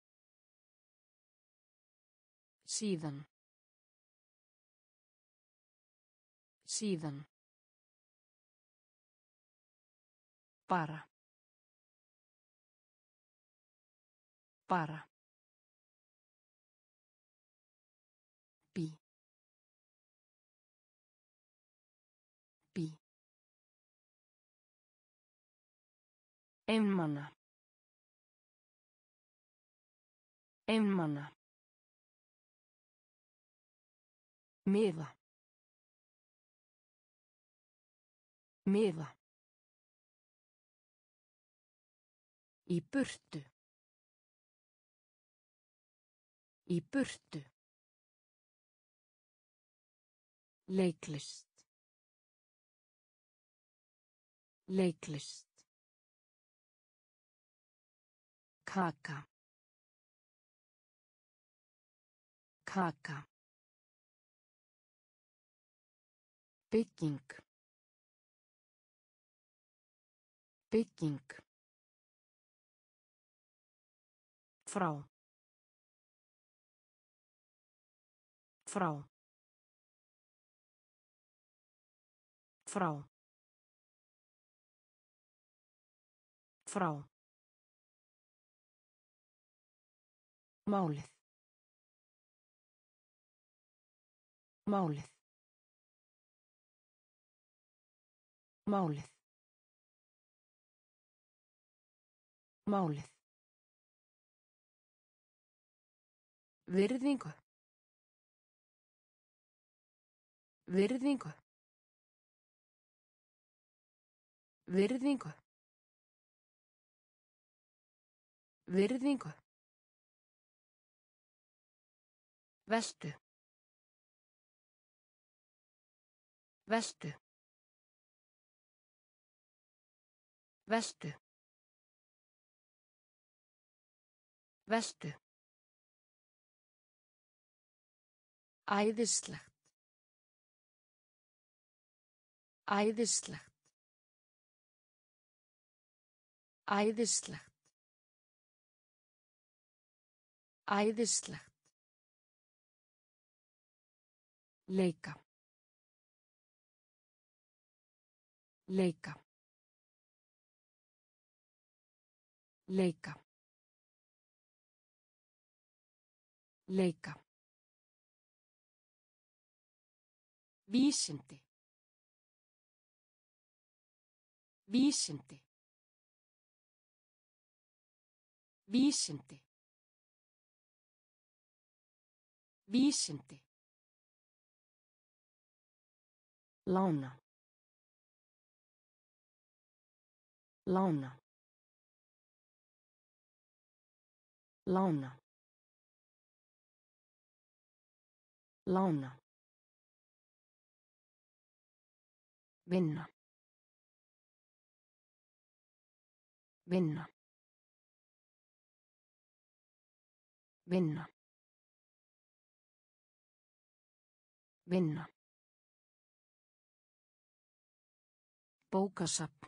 [SPEAKER 1] Síðan. Síðan. Bara. Bara. Bí. Bí. Einmana. Einmana. Miða. Miða. Í burtu. Í burtu. Leiklist. Leiklist. Kaka. Kaka. Bygging. Bygging. Frá. Frá. Frá. Frá. Málið. Málið. Málið. Málið. Virðingu. Virðingu. Virðingu. Virðingu. Vestu. Vestu. Vestu. Vestu. Æðislegt. Æðislegt. Æðislegt. Æðislegt. Leika. Leika. Leika. Leika. Vísindi. Vísindi. Vísindi. Vísindi. Lána. Lána. Lána. Lána. Vinna. Vinna. Vinna. Vinna. Bókasafn.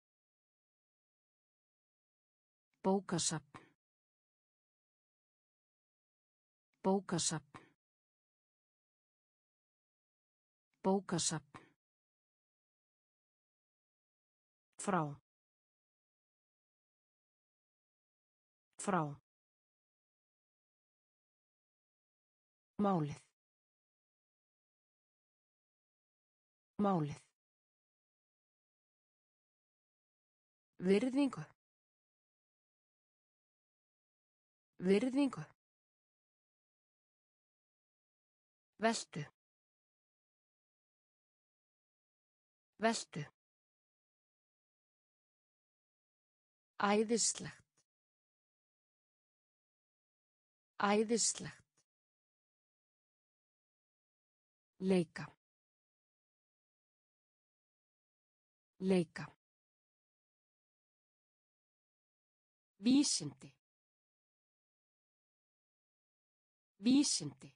[SPEAKER 1] Bókasafn. Bókasafn. Bókasafn. Frá. Frá. Málið. Málið. Virðingu. Virðingu. Vestu. Vestu. Æðislegt. Æðislegt. Leika. Leika. Vísindi. Vísindi.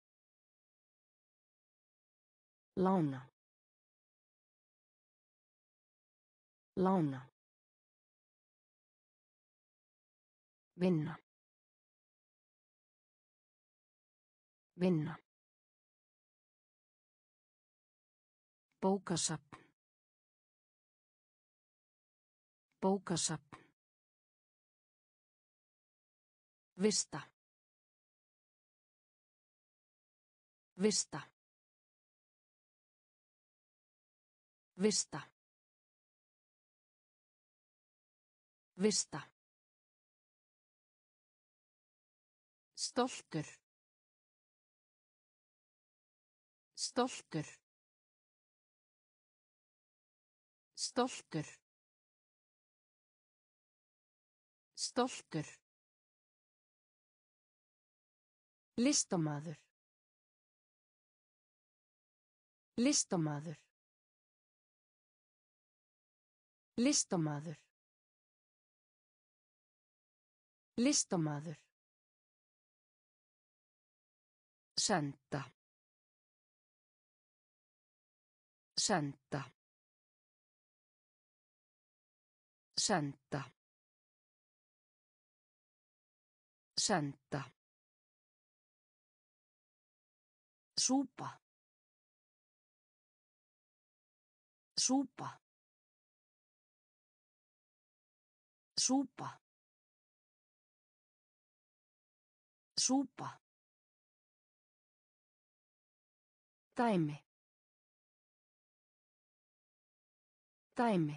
[SPEAKER 1] Lána. Lána. Vinna. Vinna. Bókasafn. Bókasafn. Vista. Vista. Vista. Vista. Stoltur. Stoltur. Stoltur. Stoltur. Listamaður. Listamaður. Listamaður. Listamaður. Senda. Senda. Senda. Senda. Súpa. Súpa. Súpa. Súpa. Dæmi. Dæmi.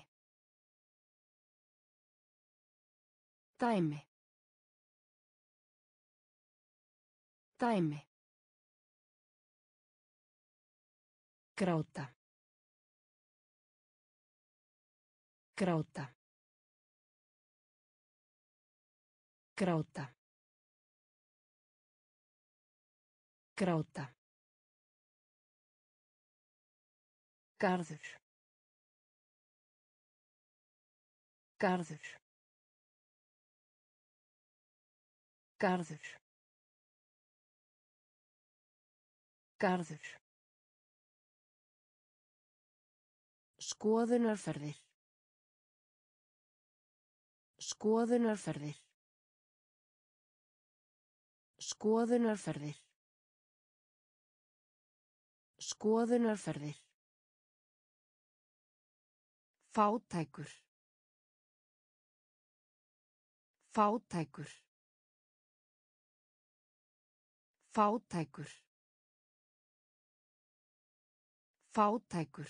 [SPEAKER 1] Dæmi. Dæmi. Gráta. Gráta. Gráta. Gráta. Garður. Garður. Garður. Garður. Skoðunarferðir. Skoðunarferðir. Skoðunarferðir. Skoðunarferðir. Fátækur. Fátækur. Fátækur. Fátækur.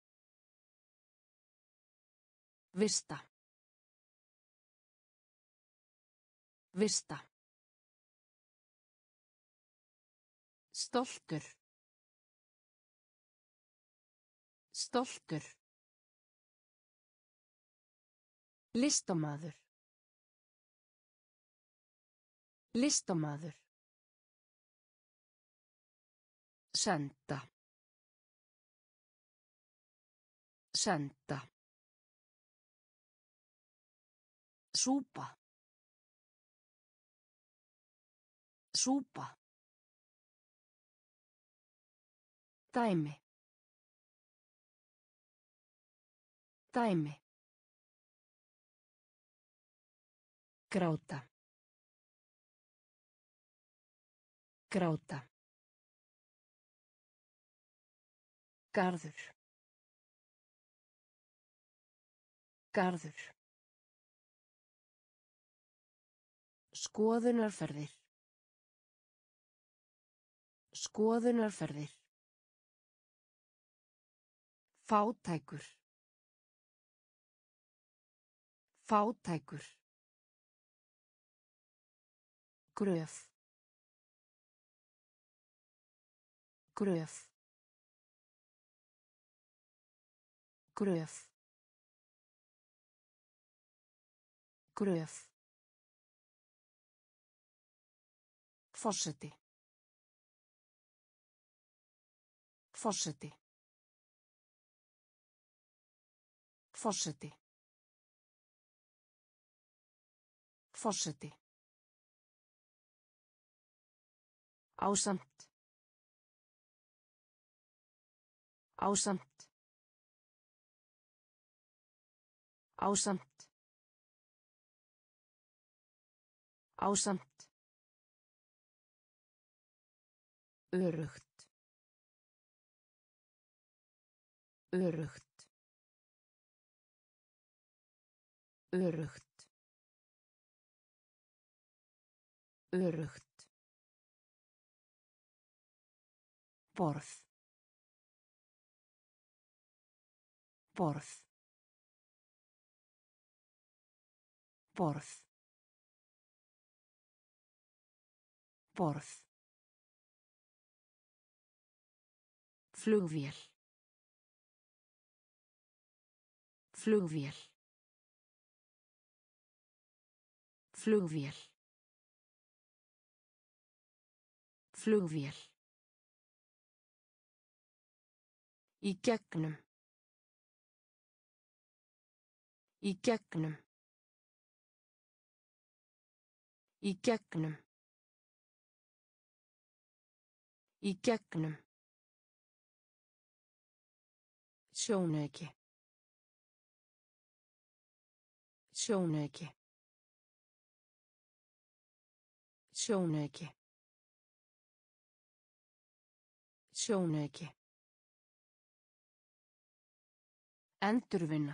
[SPEAKER 1] Vista. Vista. Stoltur. Stoltur. Listamaður. Listamaður. Senda. Senda. Súpa. Súpa. Dæmi. Dæmi. Gráta. Gráta. Garður. Garður. Skoðunarferðir. Skoðunarferðir. Fátækur. Fátækur. Gröf. Gröf. Gröf. Gröf. Forseti. Forseti. Forseti. Forseti. Ásamt. Ásamt. Ásamt. Ásamt. Öruggt. Öruggt. Öruggt. Öruggt. Borð. Borð. Borð. Borð. Flugvél. Flugvél. Flugvél. Flugvél. Í gegnum. Í gegnum. Í gegnum. Í gegnum. Sjónauki. Sjónauki. Sjónauki. Sjónauki. Endurvinna.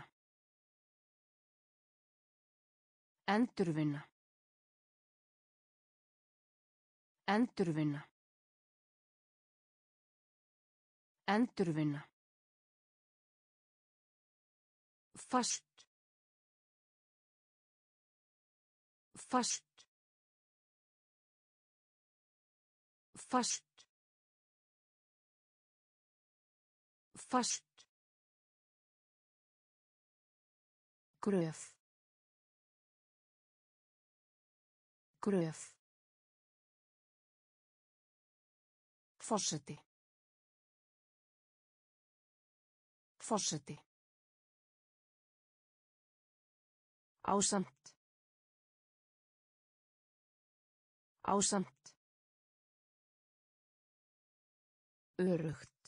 [SPEAKER 1] Endurvinna. Endurvinna. Endurvinna. Fast. Fast. Fast. Fast. Gröf. Gröf. Forseti. Forseti. Ásamt. Ásamt. Öruggt.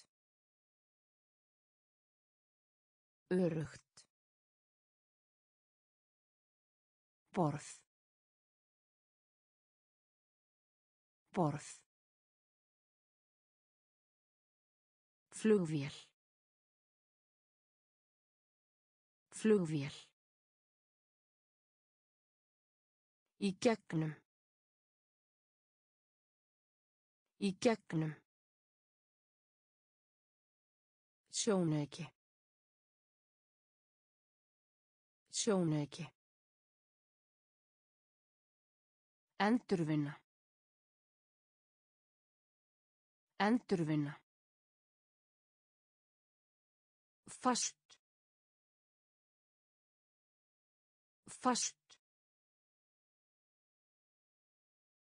[SPEAKER 1] Öruggt. Borð. Borð. Flugvél. Flugvél. Í gegnum. Í gegnum. Sjónauki. Sjónauki. Endurvinna. Endurvinna. Fast. Fast.